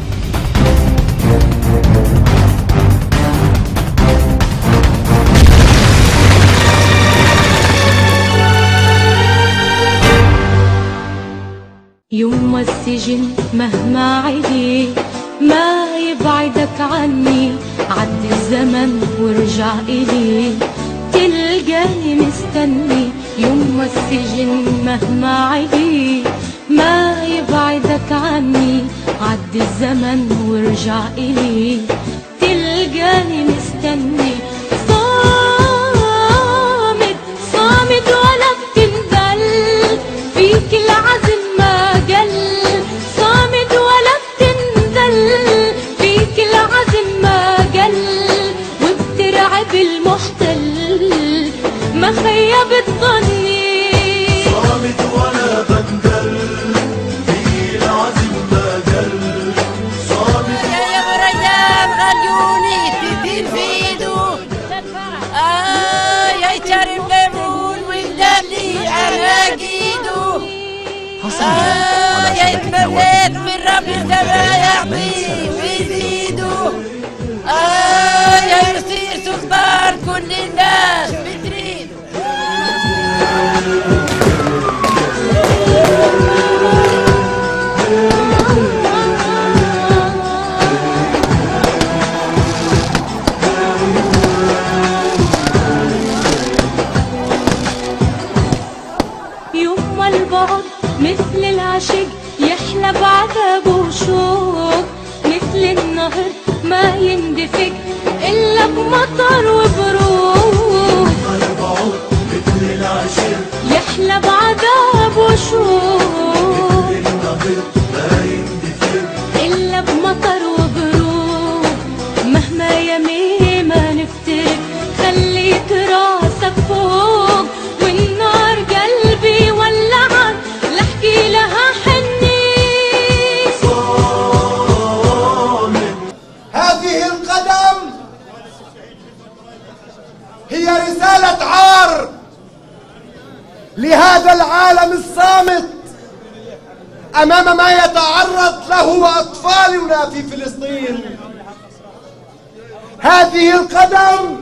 يما السجن مهما عدي ما يبعدك عني، عد الزمن وارجع إلي تلقاني مستني. يما السجن مهما عدي ما يبعدك عني، عد الزمن وارجع إلي تلقاني مستني. صامت صامت ولا بتنزل فيك العزم ما قل، صامد ولا بتنزل فيك العزم ما قل، وبترعب المحتل ما خيبت ظني. صامد ولا بنزل فيك العزم ما قل، صامد يا يا مريم غليوني تدين في ايده اه يا يترم ليمون والدلي على ايده آه يا يتمنيت من ربي السما يعطي ويزيدو آه يا يصير سلطان كل الناس بتريدو. يما البعد مثل العشق يحلى بعذاب وشوق، مثل النهر ما يندفق إلا بمطر وبروق. البعد مثل العشق يحلى بعذاب وشوق، مثل النهر ما يندفق إلا بمطر وبروق. مهما يمي ما نفترق خليت راسك فوق، والنار قلبي ولعت لحكي لها حني. صامت هذه القدم هي رسالة عار لهذا العالم الصامت أمام ما يتعرض له أطفالنا في فلسطين. هذه القدم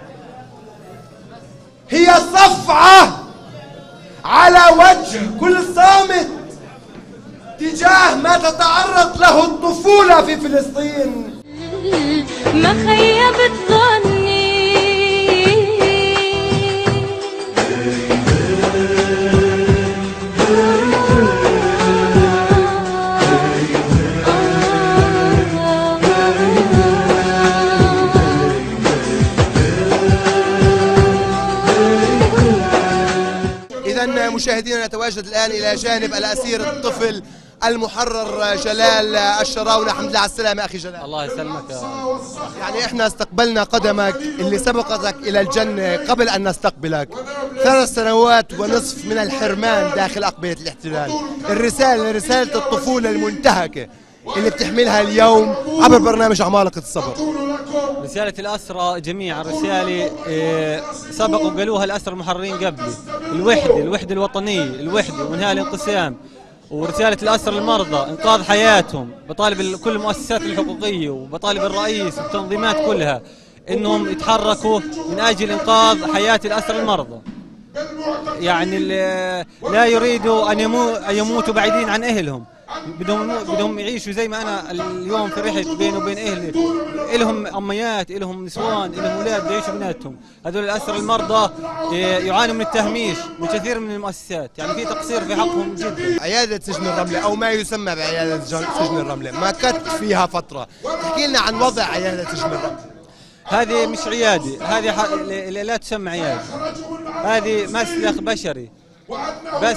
هي صفعة على وجه كل صامت تجاه ما تتعرض له الطفولة في فلسطين. ما خيبت ظني مشاهدينا نتواجد الآن إلى جانب الأسير الطفل المحرر جلال الشراونة. الحمد لله على السلامة أخي جلال. الله يسلمك يا يعني إحنا استقبلنا قدمك اللي سبقتك إلى الجنة قبل أن نستقبلك. ثلاث سنوات ونصف من الحرمان داخل أقبية الاحتلال. الرسالة رسالة الطفولة المنتهكة اللي بتحملها اليوم عبر برنامج عمالقة الصبر. رسالة الأسرى جميعا رسالة إيه سبقوا قالوها الأسرى المحررين قبلي، الوحدة الوحدة الوطنية، الوحدة وانهاء الانقسام. ورسالة الأسرى المرضى إنقاذ حياتهم. بطالب كل المؤسسات الحقوقية وبطالب الرئيس والتنظيمات كلها إنهم يتحركوا من أجل إنقاذ حياة الأسرى المرضى. يعني لا يريدوا أن يموتوا بعيدين عن أهلهم، بدهم بدهم يعيشوا زي ما انا اليوم فرحت بيني وبين اهلي. الهم اميات، الهم نسوان، الهم اولاد بيعيشوا بناتهم. هذول الاسرى المرضى يعانوا من التهميش من كثير من المؤسسات، يعني في تقصير في حقهم جدا. عيادة سجن الرملة او ما يسمى بعيادة سجن الرملة ما كنت فيها فترة، تحكي لنا عن وضع عيادة سجن الرملة. هذه مش عيادة، هذه لا تسمى عيادة، هذه مسلخ بشري بس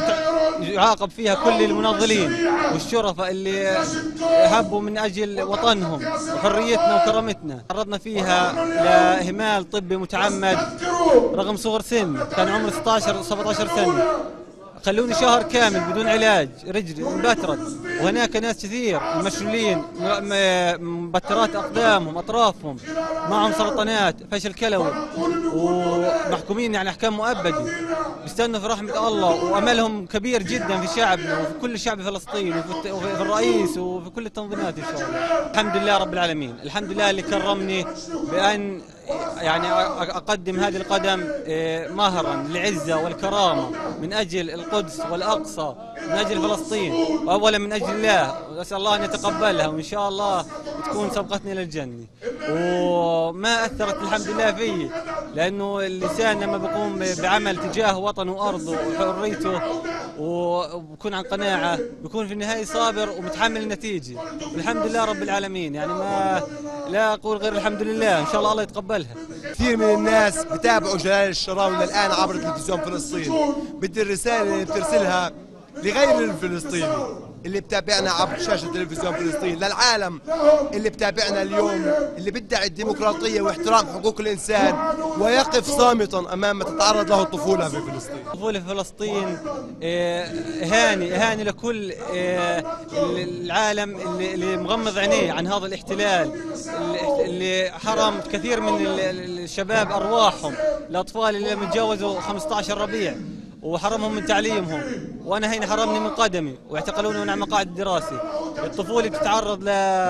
يعاقب فيها كل المنظلين والشرفاء اللي هبوا من أجل وطنهم وحريتنا وكرامتنا. تعرضنا فيها لإهمال طبي متعمد رغم صغر سن، كان عمري ستة عشر سبعة عشر سنة. خلوني شهر كامل بدون علاج، رجلي انبترت، وهناك ناس كثير مشلولين مبترات أقدامهم أطرافهم، معهم سرطانات فشل كلوي ومحكومين يعني أحكام مؤبدة، بيستنوا في رحمة الله. وأملهم كبير جدا في شعبنا وفي كل شعب فلسطين وفي الرئيس وفي كل التنظيمات إن شاء الله. الحمد لله رب العالمين، الحمد لله اللي كرمني بأن يعني أقدم هذه القدم مهرا للعزة والكرامة من أجل القدس والأقصى، من أجل فلسطين، وأولا من أجل الله، وأسأل الله أن يتقبلها وإن شاء الله تكون سبقتني إلى الجنة. وما أثرت الحمد لله فيه، لأنه الإنسان لما بيقوم بعمل تجاه وطنه وأرضه وحريته وبكون عن قناعة بيكون في النهاية صابر ومتحمل النتيجة. والحمد لله رب العالمين، يعني ما لا أقول غير الحمد لله، إن شاء الله الله يتقبلها. كثير من الناس بتابعوا جلال الشراونة الآن عبر تلفزيون فلسطين. بدي الرسالة اللي بترسلها لغير الفلسطيني اللي بتابعنا عبر شاشة تلفزيون فلسطين، للعالم اللي بتابعنا اليوم، اللي بيدعي الديمقراطية واحترام حقوق الإنسان ويقف صامتا أمام ما تتعرض له الطفولة في فلسطين. الطفولة في فلسطين إهانة إهانة لكل العالم اللي, اللي مغمض عينيه عن هذا الاحتلال اللي حرم كثير من الشباب أرواحهم، الأطفال اللي متجاوزوا خمسة عشر ربيع وحرمهم من تعليمهم، وانا هين حرمني من قدمي واعتقلوني من مقاعد الدراسه. الطفوله تتعرض ل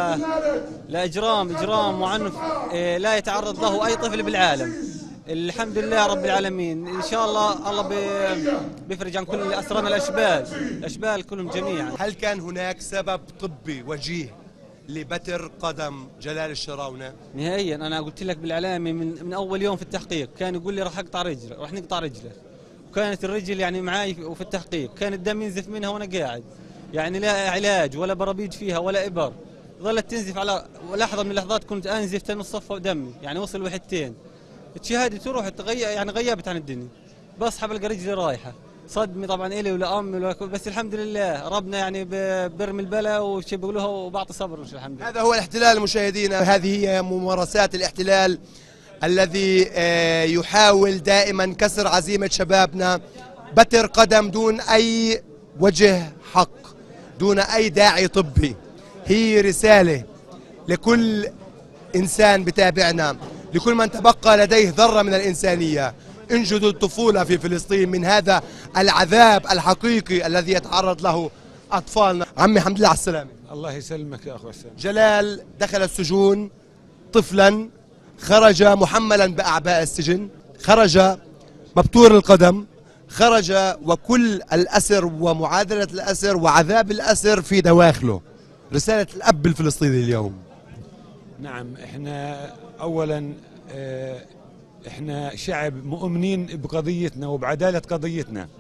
لاجرام اجرام وعنف لا يتعرض له اي طفل بالعالم. الحمد لله رب العالمين، ان شاء الله الله بيفرج عن كل اسرانا الاشبال، الاشبال كلهم جميعا. هل كان هناك سبب طبي وجيه لبتر قدم جلال الشراونة؟ نهائيا، انا قلت لك بالاعلامي من من اول يوم في التحقيق كان يقول لي راح اقطع رجله، راح نقطع رجله، وكانت الرجل يعني معي وفي التحقيق كان الدم ينزف منها وانا قاعد، يعني لا علاج ولا برابيج فيها ولا ابر، ظلت تنزف. على لحظه من اللحظات كنت انزف تنصف دمي، يعني وصل وحدتين. شهادتي تروح تغيب، يعني غيبت عن الدنيا، بصحى بلقى رجلي رايحه، صدمي طبعا الي ولا امي ولا، بس الحمد لله ربنا يعني برمي البلاء وش بيقولوها وبعطي صبر الحمد لله. هذا هو الاحتلال مشاهدينا، هذه هي ممارسات الاحتلال الذي يحاول دائما كسر عزيمة شبابنا. بتر قدم دون أي وجه حق، دون أي داعي طبي. هي رسالة لكل إنسان بتابعنا، لكل من تبقى لديه ذرة من الإنسانية. انجدوا الطفولة في فلسطين من هذا العذاب الحقيقي الذي يتعرض له أطفالنا. عمي الحمد لله على السلامة. الله يسلمك يا أخوة السلام. جلال دخل السجون طفلا، خرج محملا بأعباء السجن، خرج مبتور القدم، خرج وكل الأسر ومعادلة الأسر وعذاب الأسر في دواخله. رسالة الأب الفلسطيني اليوم. نعم، احنا أولا احنا شعب مؤمنين بقضيتنا وبعدالة قضيتنا،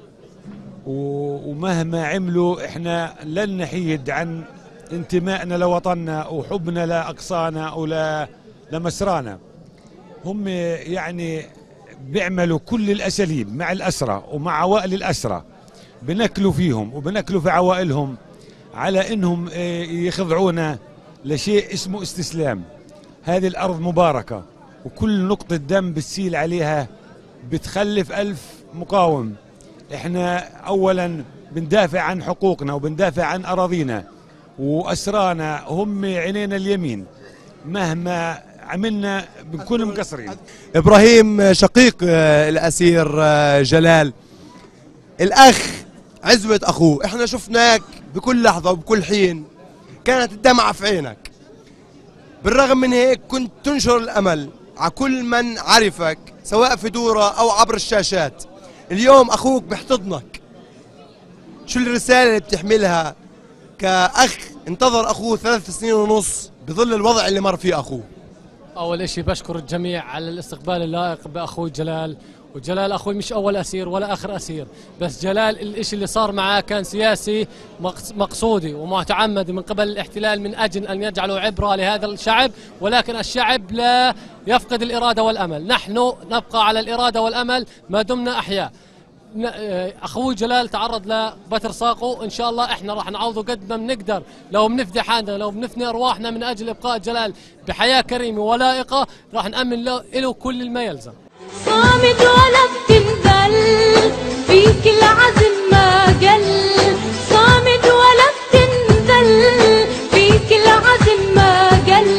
ومهما عملوا احنا لن نحيد عن انتمائنا لوطننا وحبنا لأقصانا ولا لمسرانا. هم يعني بيعملوا كل الأساليب مع الأسرى ومع عوائل الأسرى، بنكلوا فيهم وبنكلوا في عوائلهم على إنهم يخضعونا لشيء اسمه استسلام. هذه الأرض مباركة، وكل نقطة دم بتسيل عليها بتخلف ألف مقاوم. إحنا أولا بندافع عن حقوقنا وبندافع عن أراضينا، وأسرانا هم عينينا اليمين، مهما عملنا بنكون مقصرين. إبراهيم شقيق الأسير جلال، الأخ عزوة أخوه، إحنا شفناك بكل لحظة وبكل حين كانت الدمعة في عينك، بالرغم من هيك كنت تنشر الأمل على كل من عرفك سواء في دورة أو عبر الشاشات. اليوم أخوك بيحتضنك، شو الرسالة اللي بتحملها كأخ انتظر أخوه ثلاث سنين ونص بظل الوضع اللي مر فيه أخوه؟ أول إشي بشكر الجميع على الاستقبال اللائق بأخوي جلال، وجلال أخوي مش أول أسير ولا آخر أسير، بس جلال الإشي اللي صار معاه كان سياسي مقصودي ومتعمد من قبل الاحتلال من أجل أن يجعلوا عبرة لهذا الشعب، ولكن الشعب لا يفقد الإرادة والأمل، نحن نبقى على الإرادة والأمل ما دمنا أحياء. أخوي جلال تعرض لبتر ساقه، إن شاء الله إحنا راح نعوضه قد ما بنقدر، لو بنفدي حالنا لو بنفني أرواحنا من أجل إبقاء جلال بحياة كريمة ولائقة، راح نأمن له, له كل ما يلزم. صامد ولا بتنزل فيك العزم ما قل، صامد ولا بتنزل فيك العزم ما قل،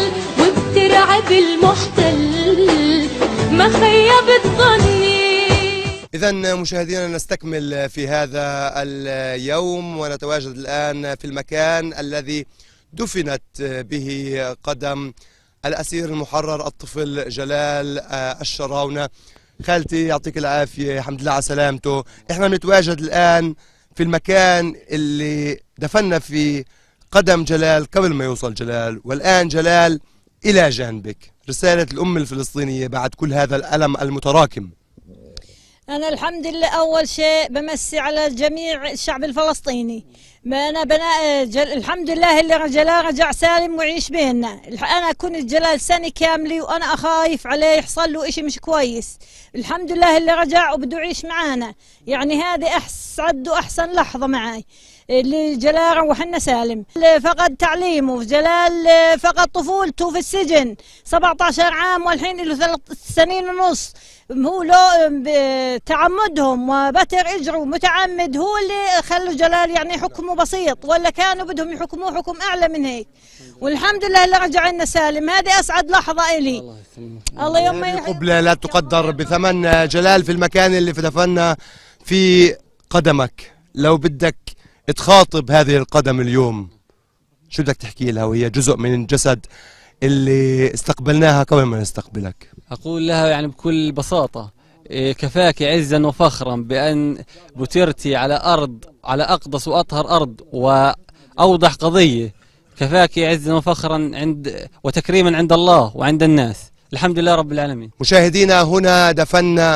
وبترعب المحتل ما خيبت ظني. إذا مشاهدينا نستكمل في هذا اليوم ونتواجد الآن في المكان الذي دفنت به قدم الأسير المحرر الطفل جلال الشراونة. خالتي يعطيك العافية، الحمد لله على سلامته. احنا بنتواجد الآن في المكان اللي دفنا فيه قدم جلال قبل ما يوصل جلال، والآن جلال إلى جانبك. رسالة الأم الفلسطينية بعد كل هذا الألم المتراكم. أنا الحمد لله أول شيء بمسي على جميع الشعب الفلسطيني، ما أنا بنا جل الحمد لله اللي جلال رجع سالم ويعيش بيننا. أنا كنت جلال سنة كاملة وأنا أخايف عليه يحصل له إشي مش كويس، الحمد لله اللي رجع وبده يعيش معانا، يعني هذه أسعد وأحسن لحظة معي اللي جلال روحنا سالم. فقد تعليمه جلال، فقد طفولته في السجن سبعة عشر عام والحين له ثلاث سنين ونص، هو له تعمدهم وبتر اجره متعمد هو اللي خلوا جلال يعني حكمه بسيط، ولا كانوا بدهم يحكموه حكم اعلى من هيك، والحمد لله اللي رجع لنا سالم. هذه اسعد لحظه الي. الله يوم قبلة لا تقدر بثمن جلال في المكان اللي دفنا في قدمك. لو بدك تخاطب هذه القدم اليوم شو بدك تحكي لها وهي جزء من الجسد اللي استقبلناها قبل ما نستقبلك؟ أقول لها يعني بكل بساطة كفاك عزا وفخرا بأن بترتي على أرض، على أقدس وأطهر أرض وأوضح قضية، كفاك عزا وفخرا عند وتكريما عند الله وعند الناس، الحمد لله رب العالمين. مشاهدينا هنا دفنا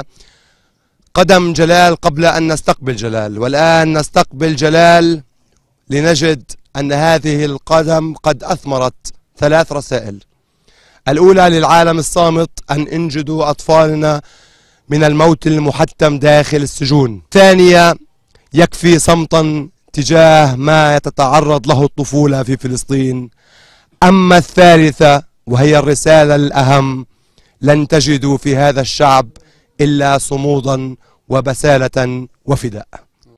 قدم جلال قبل أن نستقبل جلال، والآن نستقبل جلال لنجد أن هذه القدم قد أثمرت ثلاث رسائل. الأولى للعالم الصامت أن انجدوا أطفالنا من الموت المحتم داخل السجون. ثانية يكفي صمتا تجاه ما تتعرض له الطفولة في فلسطين. أما الثالثة وهي الرسالة الأهم، لن تجدوا في هذا الشعب إلا صمودا وبسالة وفداء.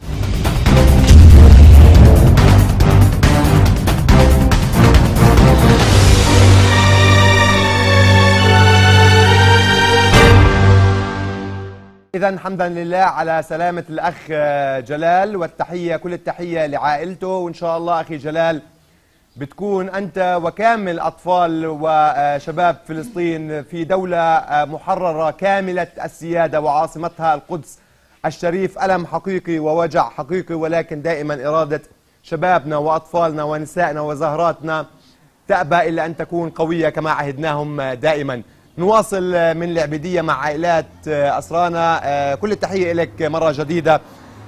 إذا حمدا لله على سلامة الأخ جلال، والتحية كل التحية لعائلته، وإن شاء الله أخي جلال بتكون أنت وكامل أطفال وشباب فلسطين في دولة محررة كاملة السيادة وعاصمتها القدس الشريف. ألم حقيقي ووجع حقيقي، ولكن دائما إرادة شبابنا وأطفالنا ونسائنا وزهراتنا تأبى إلا أن تكون قوية كما عهدناهم دائما. نواصل من العبيدية مع عائلات أسرانا. كل التحية لك مرة جديدة.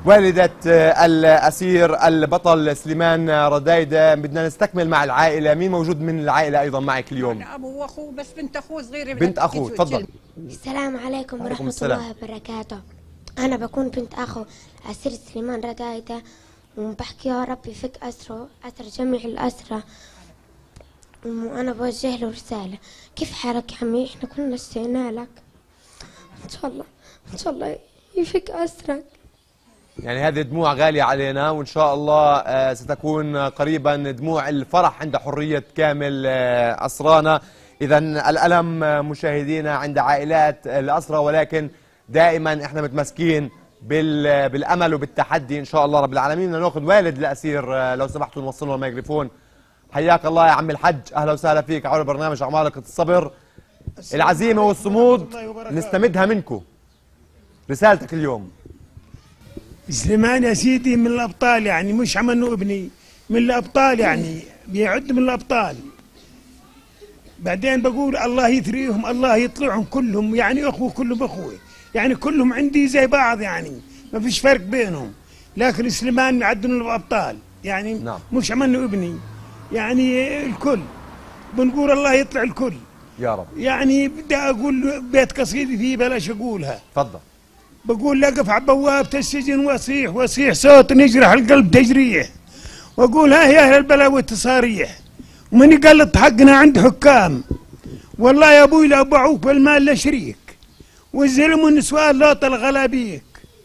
والدة الأسير البطل سليمان ردايدة. بدنا نستكمل مع العائلة. مين موجود من العائلة أيضا معك اليوم؟ أبو وأخوه، بس بنت أخوه صغيرة. بنت أخوه، تفضل. السلام عليكم ورحمة السلام. الله وبركاته. أنا بكون بنت أخو أسير سليمان ردايدة، وبحكي يا ربي فك أسره، أسر جميع الأسرة، وأنا بوجه له رسالة. كيف حالك يا عمي؟ إحنا كلنا اشتقنا لك، إن شاء الله إن شاء الله يفك أسرك. يعني هذه دموع غالية علينا، وإن شاء الله ستكون قريبا دموع الفرح عند حرية كامل أسرانا. إذا الألم مشاهدينا عند عائلات الأسرى، ولكن دائما إحنا متمسكين بالأمل وبالتحدي إن شاء الله رب العالمين. بدنا ناخذ والد الأسير لو سمحتوا نوصل له الميكروفون. حياك الله يا عم الحج، أهلا وسهلا فيك على برنامج عمالقة الصبر. العزيمة والصمود نستمدها منكم. رسالتك اليوم. سليمان يا سيدي من الأبطال، يعني مش عملنا ابني، من الأبطال، يعني بيعد من الأبطال. بعدين بقول الله يثريهم، الله يطلعهم كلهم، يعني أخوه كلهم أخوي، يعني كلهم عندي زي بعض، يعني ما فيش فرق بينهم. لكن سليمان يعد من الأبطال، يعني نعم. مش عملنا ابني، يعني الكل بنقول الله يطلع الكل يا رب. يعني بدي أقول بيت قصيدي فيه بلاش أقولها. تفضل. بقول لقف على بوابة السجن وصيح وصيح صوت يجرح القلب تجريح، واقول ها يا اهل البلاء والتصاريح، ومن يقلط حقنا عند حكام، والله يا ابوي لا باعوك بالمال لا شريك، والزلم والنسوان لوط الغلابيك.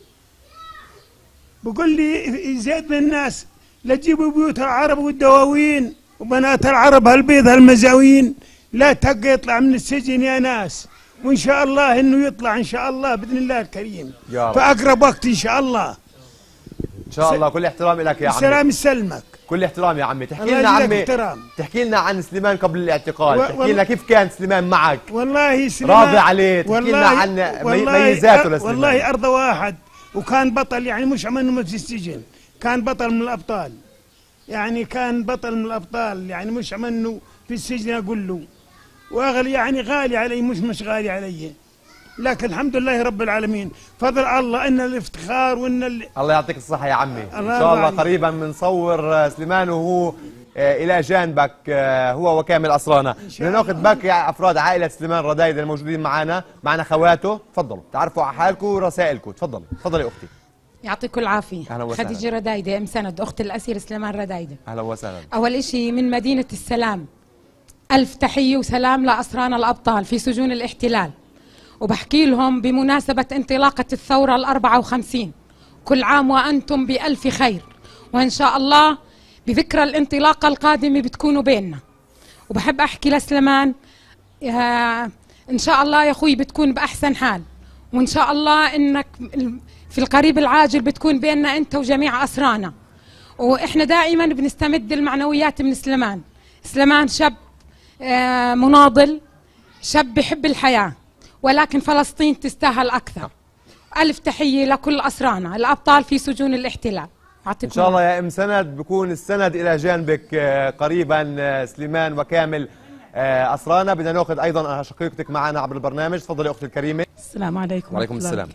بقول لي زيد من الناس لا تجيبوا بيوت العرب والدواوين، وبنات العرب هالبيض هالمزاوين، لا تهقى يطلع من السجن يا ناس، وإن شاء الله إنه يطلع إن شاء الله بإذن الله الكريم يا رب. فأقرب وقت إن شاء الله. إن شاء الله. كل احترام لك يا عمي. السلام يسلمك. كل احترام يا عمي. تحكي لنا عمي، تحكي لنا عن سليمان قبل الاعتقال، و... تحكي لنا كيف كان سليمان معك. والله سليمان راضي عليه، تحكي لنا عن ميزاته لسليمان. والله أرض واحد، وكان بطل، يعني مش عملنا في السجن، كان بطل من الأبطال، يعني كان بطل من الأبطال، يعني مش عملنا في السجن أقول له، واغلي يعني غالي علي، مش مش غالي علي، لكن الحمد لله رب العالمين، فضل الله ان الافتخار وان ال... الله يعطيك الصحة يا عمي. ان شاء الله قريبا بنصور سليمان وهو الى جانبك هو وكامل اسرانا. بدنا ناخذ باقي افراد عائلة سليمان ردايدة الموجودين معنا، معنا خواته، تفضلوا تعرفوا على حالكم ورسائلكم، تفضلي تفضلي اختي. يعطيكم العافية. اهلا وسهلا. خديجة ردايدة ام سند، اخت الاسير سليمان ردايدة. اهلا وسهلا. اول شيء من مدينة السلام، ألف تحية وسلام لأسرانا الأبطال في سجون الاحتلال، وبحكي لهم بمناسبة انطلاقة الثورة الأربعة وخمسين، كل عام وأنتم بألف خير، وإن شاء الله بذكرى الانطلاقة القادمة بتكونوا بيننا. وبحب أحكي لسليمان إن شاء الله يا أخوي بتكون بأحسن حال، وإن شاء الله إنك في القريب العاجل بتكون بيننا أنت وجميع أسرانا. وإحنا دائما بنستمد المعنويات من سليمان. سليمان شاب مناضل، شاب بحب الحياة، ولكن فلسطين تستاهل أكثر. ألف تحية لكل أسرانا الأبطال في سجون الاحتلال. إن شاء الله يا أم سند بكون السند إلى جانبك قريبا سليمان وكامل أسرانا. بدنا ناخذ أيضا شقيقتك معنا عبر البرنامج، تفضلي أختي الكريمة. السلام عليكم. وعليكم السلام.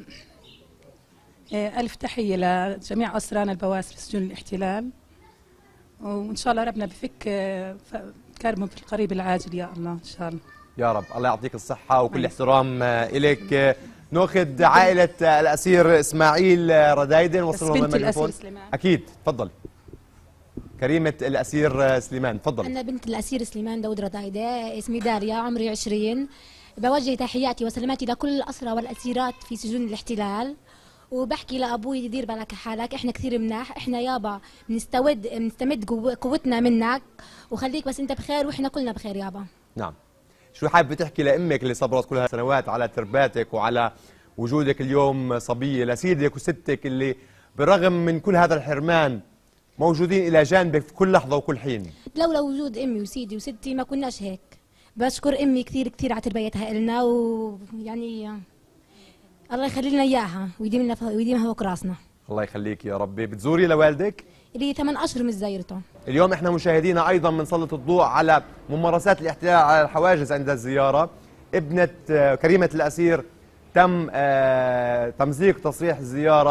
ألف تحية لجميع أسرانا البواسل في سجون الاحتلال، وإن شاء الله ربنا بفك كرمه في القريب العاجل يا الله إن شاء الله. يا رب. الله يعطيك الصحة وكل احترام إليك. ناخذ عائلة الأسير إسماعيل ردايدة، نوصل لهم الميكروفون. أكيد تفضل. كريمة الأسير سليمان تفضل. أنا بنت الأسير سليمان داود ردايدة، اسمي داريا، عمري عشرين. بوجه تحياتي وسلاماتي لكل الأسرى والأسيرات في سجون الاحتلال، وبحكي لأبوي دير بالك حالك، احنا كثير مناح، احنا يابا بنستود بنستمد قوتنا منك، وخليك بس انت بخير واحنا كلنا بخير يابا. نعم. شو حابة تحكي لأمك اللي صبرت كل هالسنوات على ترباتك وعلى وجودك اليوم صبية، لسيدك وستك اللي بالرغم من كل هذا الحرمان موجودين إلى جانبك في كل لحظة وكل حين؟ لولا وجود أمي وسيدي وستي ما كناش هيك. بشكر أمي كثير كثير على تربيتها إلنا، ويعني الله يخلي لنا إياها ويديم لنا ويديمها فوق راسنا. الله يخليك يا ربي. بتزوري لوالدك؟ لي ثمان أشهر مش زايرته. اليوم احنا مشاهدينا ايضا بنسلط الضوء على ممارسات الاحتلال على الحواجز عند الزياره. ابنه كريمه الاسير تم تمزيق تصريح الزياره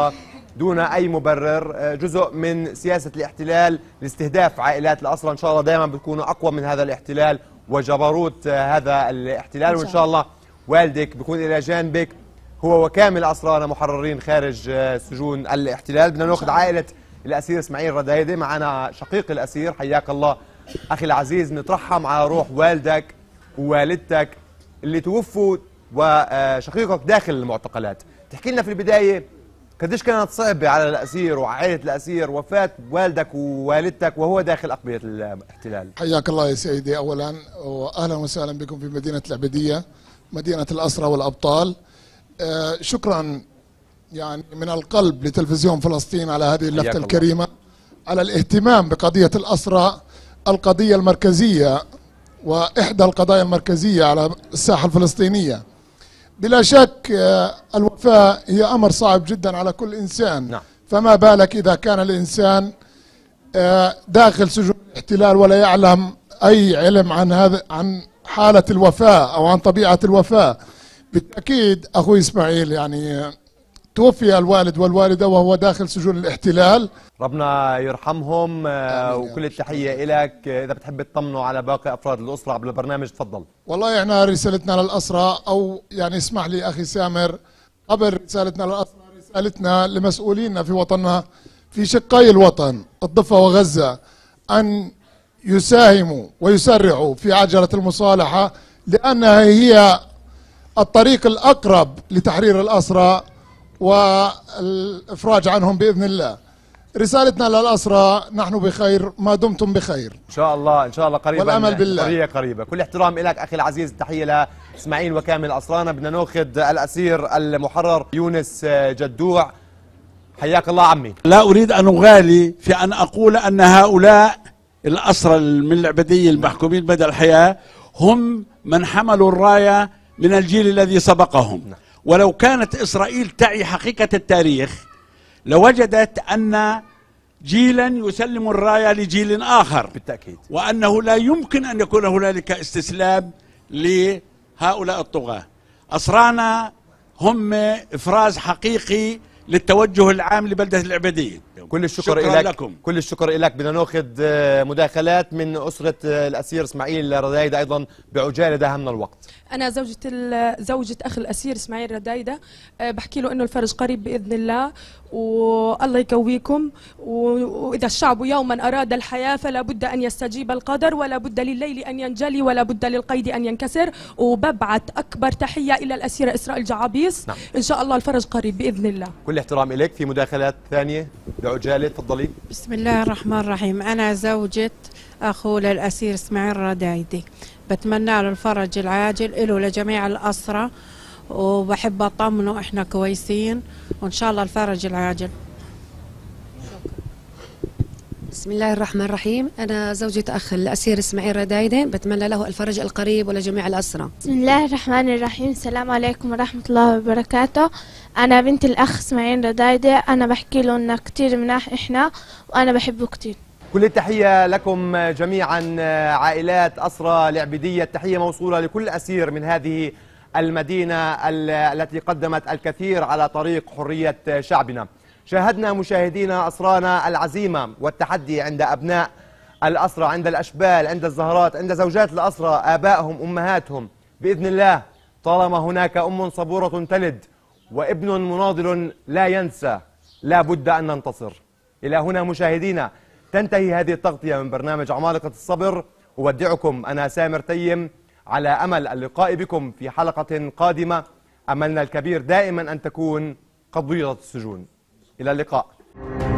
دون أي مبرر، جزء من سياسة الاحتلال لاستهداف عائلات الأسرى. إن شاء الله دائما بتكونوا أقوى من هذا الاحتلال وجبروت هذا الاحتلال، وإن شاء الله والدك بيكون إلى جانبك هو وكامل أسرانا محررين خارج سجون الاحتلال. بدنا ناخذ عائلة الأسير إسماعيل ردايدة، معنا شقيق الأسير، حياك الله أخي العزيز. نترحم على روح والدك ووالدتك اللي توفوا وشقيقك داخل المعتقلات. تحكي لنا في البداية قديش كانت صعبة على الأسير وعائلة الأسير وفاة والدك ووالدتك وهو داخل أقبية الاحتلال؟ حياك الله يا سيدي، أولا وأهلا وسهلا بكم في مدينة العبيدية، مدينة الأسرى والأبطال. آه شكرا يعني من القلب لتلفزيون فلسطين على هذه اللفتة الكريمة، على الاهتمام بقضية الأسرى، القضية المركزية وإحدى القضايا المركزية على الساحة الفلسطينية. بلا شك الوفاة هي أمر صعب جدا على كل إنسان، نعم. فما بالك إذا كان الإنسان داخل سجون الاحتلال ولا يعلم أي علم عن هذا، عن حالة الوفاة أو عن طبيعة الوفاة. بالتأكيد أخوي إسماعيل يعني توفي الوالد والوالدة وهو داخل سجون الاحتلال، ربنا يرحمهم. وكل التحية لك. إذا بتحب تطمنوا على باقي أفراد الأسرة قبل البرنامج تفضل. والله إحنا رسالتنا للأسرة، أو يعني اسمح لي أخي سامر، قبل رسالتنا للأسرة رسالتنا لمسؤولينا في وطننا في شقي الوطن الضفة وغزة أن يساهموا ويسرعوا في عجلة المصالحة، لأنها هي الطريق الأقرب لتحرير الأسرى والإفراج عنهم بإذن الله. رسالتنا للأسرى نحن بخير ما دمتم بخير إن شاء الله. إن شاء الله قريبا، والأمل بالله. قرية قريبة. كل احترام لك أخي العزيز، تحية لإسماعيل وكامل أسرانا. بدنا ناخذ الأسير المحرر يونس جدوع، حياك الله عمي. لا أريد أن أغالي في أن أقول أن هؤلاء الأسرى من العبيدية المحكومين مدى الحياة هم من حملوا الراية من الجيل الذي سبقهم. ولو كانت إسرائيل تعي حقيقة التاريخ لوجدت أن جيلا يسلم الراية لجيل آخر بالتأكيد، وأنه لا يمكن أن يكون هنالك استسلام لهؤلاء الطغاة. أسرانا هم إفراز حقيقي للتوجه العام لبلدة العبيدية. كل الشكر لك. لكم كل الشكر لك. بدنا ناخذ مداخلات من أسرة الأسير إسماعيل ردايدة أيضا بعجالة، داهمنا الوقت. أنا زوجة زوجة أخ الأسير إسماعيل ردايدة، بحكي له إنه الفرج قريب بإذن الله والله يقويكم، وإذا الشعب يوما أراد الحياة فلا بد أن يستجيب القدر، ولا بد لليل أن ينجلي، ولا بد للقيد أن ينكسر. وببعث أكبر تحية إلى الأسيرة إسراء الجعابيس. نعم. إن شاء الله الفرج قريب بإذن الله. كل احترام إليك. في مداخلات ثانية بعجالة تفضلي. بسم الله الرحمن الرحيم. أنا زوجة أخو للأسير إسماعيل ردايدة، بتمنى له الفرج العاجل له لجميع الأسرى، وبحب أطمنه إحنا كويسين وإن شاء الله الفرج العاجل. بسم الله الرحمن الرحيم. أنا زوجة أخ الأسير إسماعيل ردايدة، بتمنى له الفرج القريب ولجميع الأسرى. بسم الله الرحمن الرحيم. السلام عليكم ورحمة الله وبركاته. أنا بنت الأخ إسماعيل ردايدة، أنا بحكي له إنه كتير مناح إحنا وأنا بحبه كتير. كل التحية لكم جميعا عائلات أسرى العبيدية. التحية موصولة لكل أسير من هذه المدينة التي قدمت الكثير على طريق حرية شعبنا. شاهدنا مشاهدينا أسرانا العزيمة والتحدي عند أبناء الأسرى، عند الأشبال، عند الزهرات، عند زوجات الأسرى، آبائهم، أمهاتهم. بإذن الله طالما هناك أم صبورة تلد وابن مناضل لا ينسى، لا بد أن ننتصر. إلى هنا مشاهدينا تنتهي هذه التغطية من برنامج عمالقة الصبر. أودعكم أنا سامر تيم على أمل اللقاء بكم في حلقة قادمة. أملنا الكبير دائما أن تكون قد ضيقت السجون. إلى اللقاء.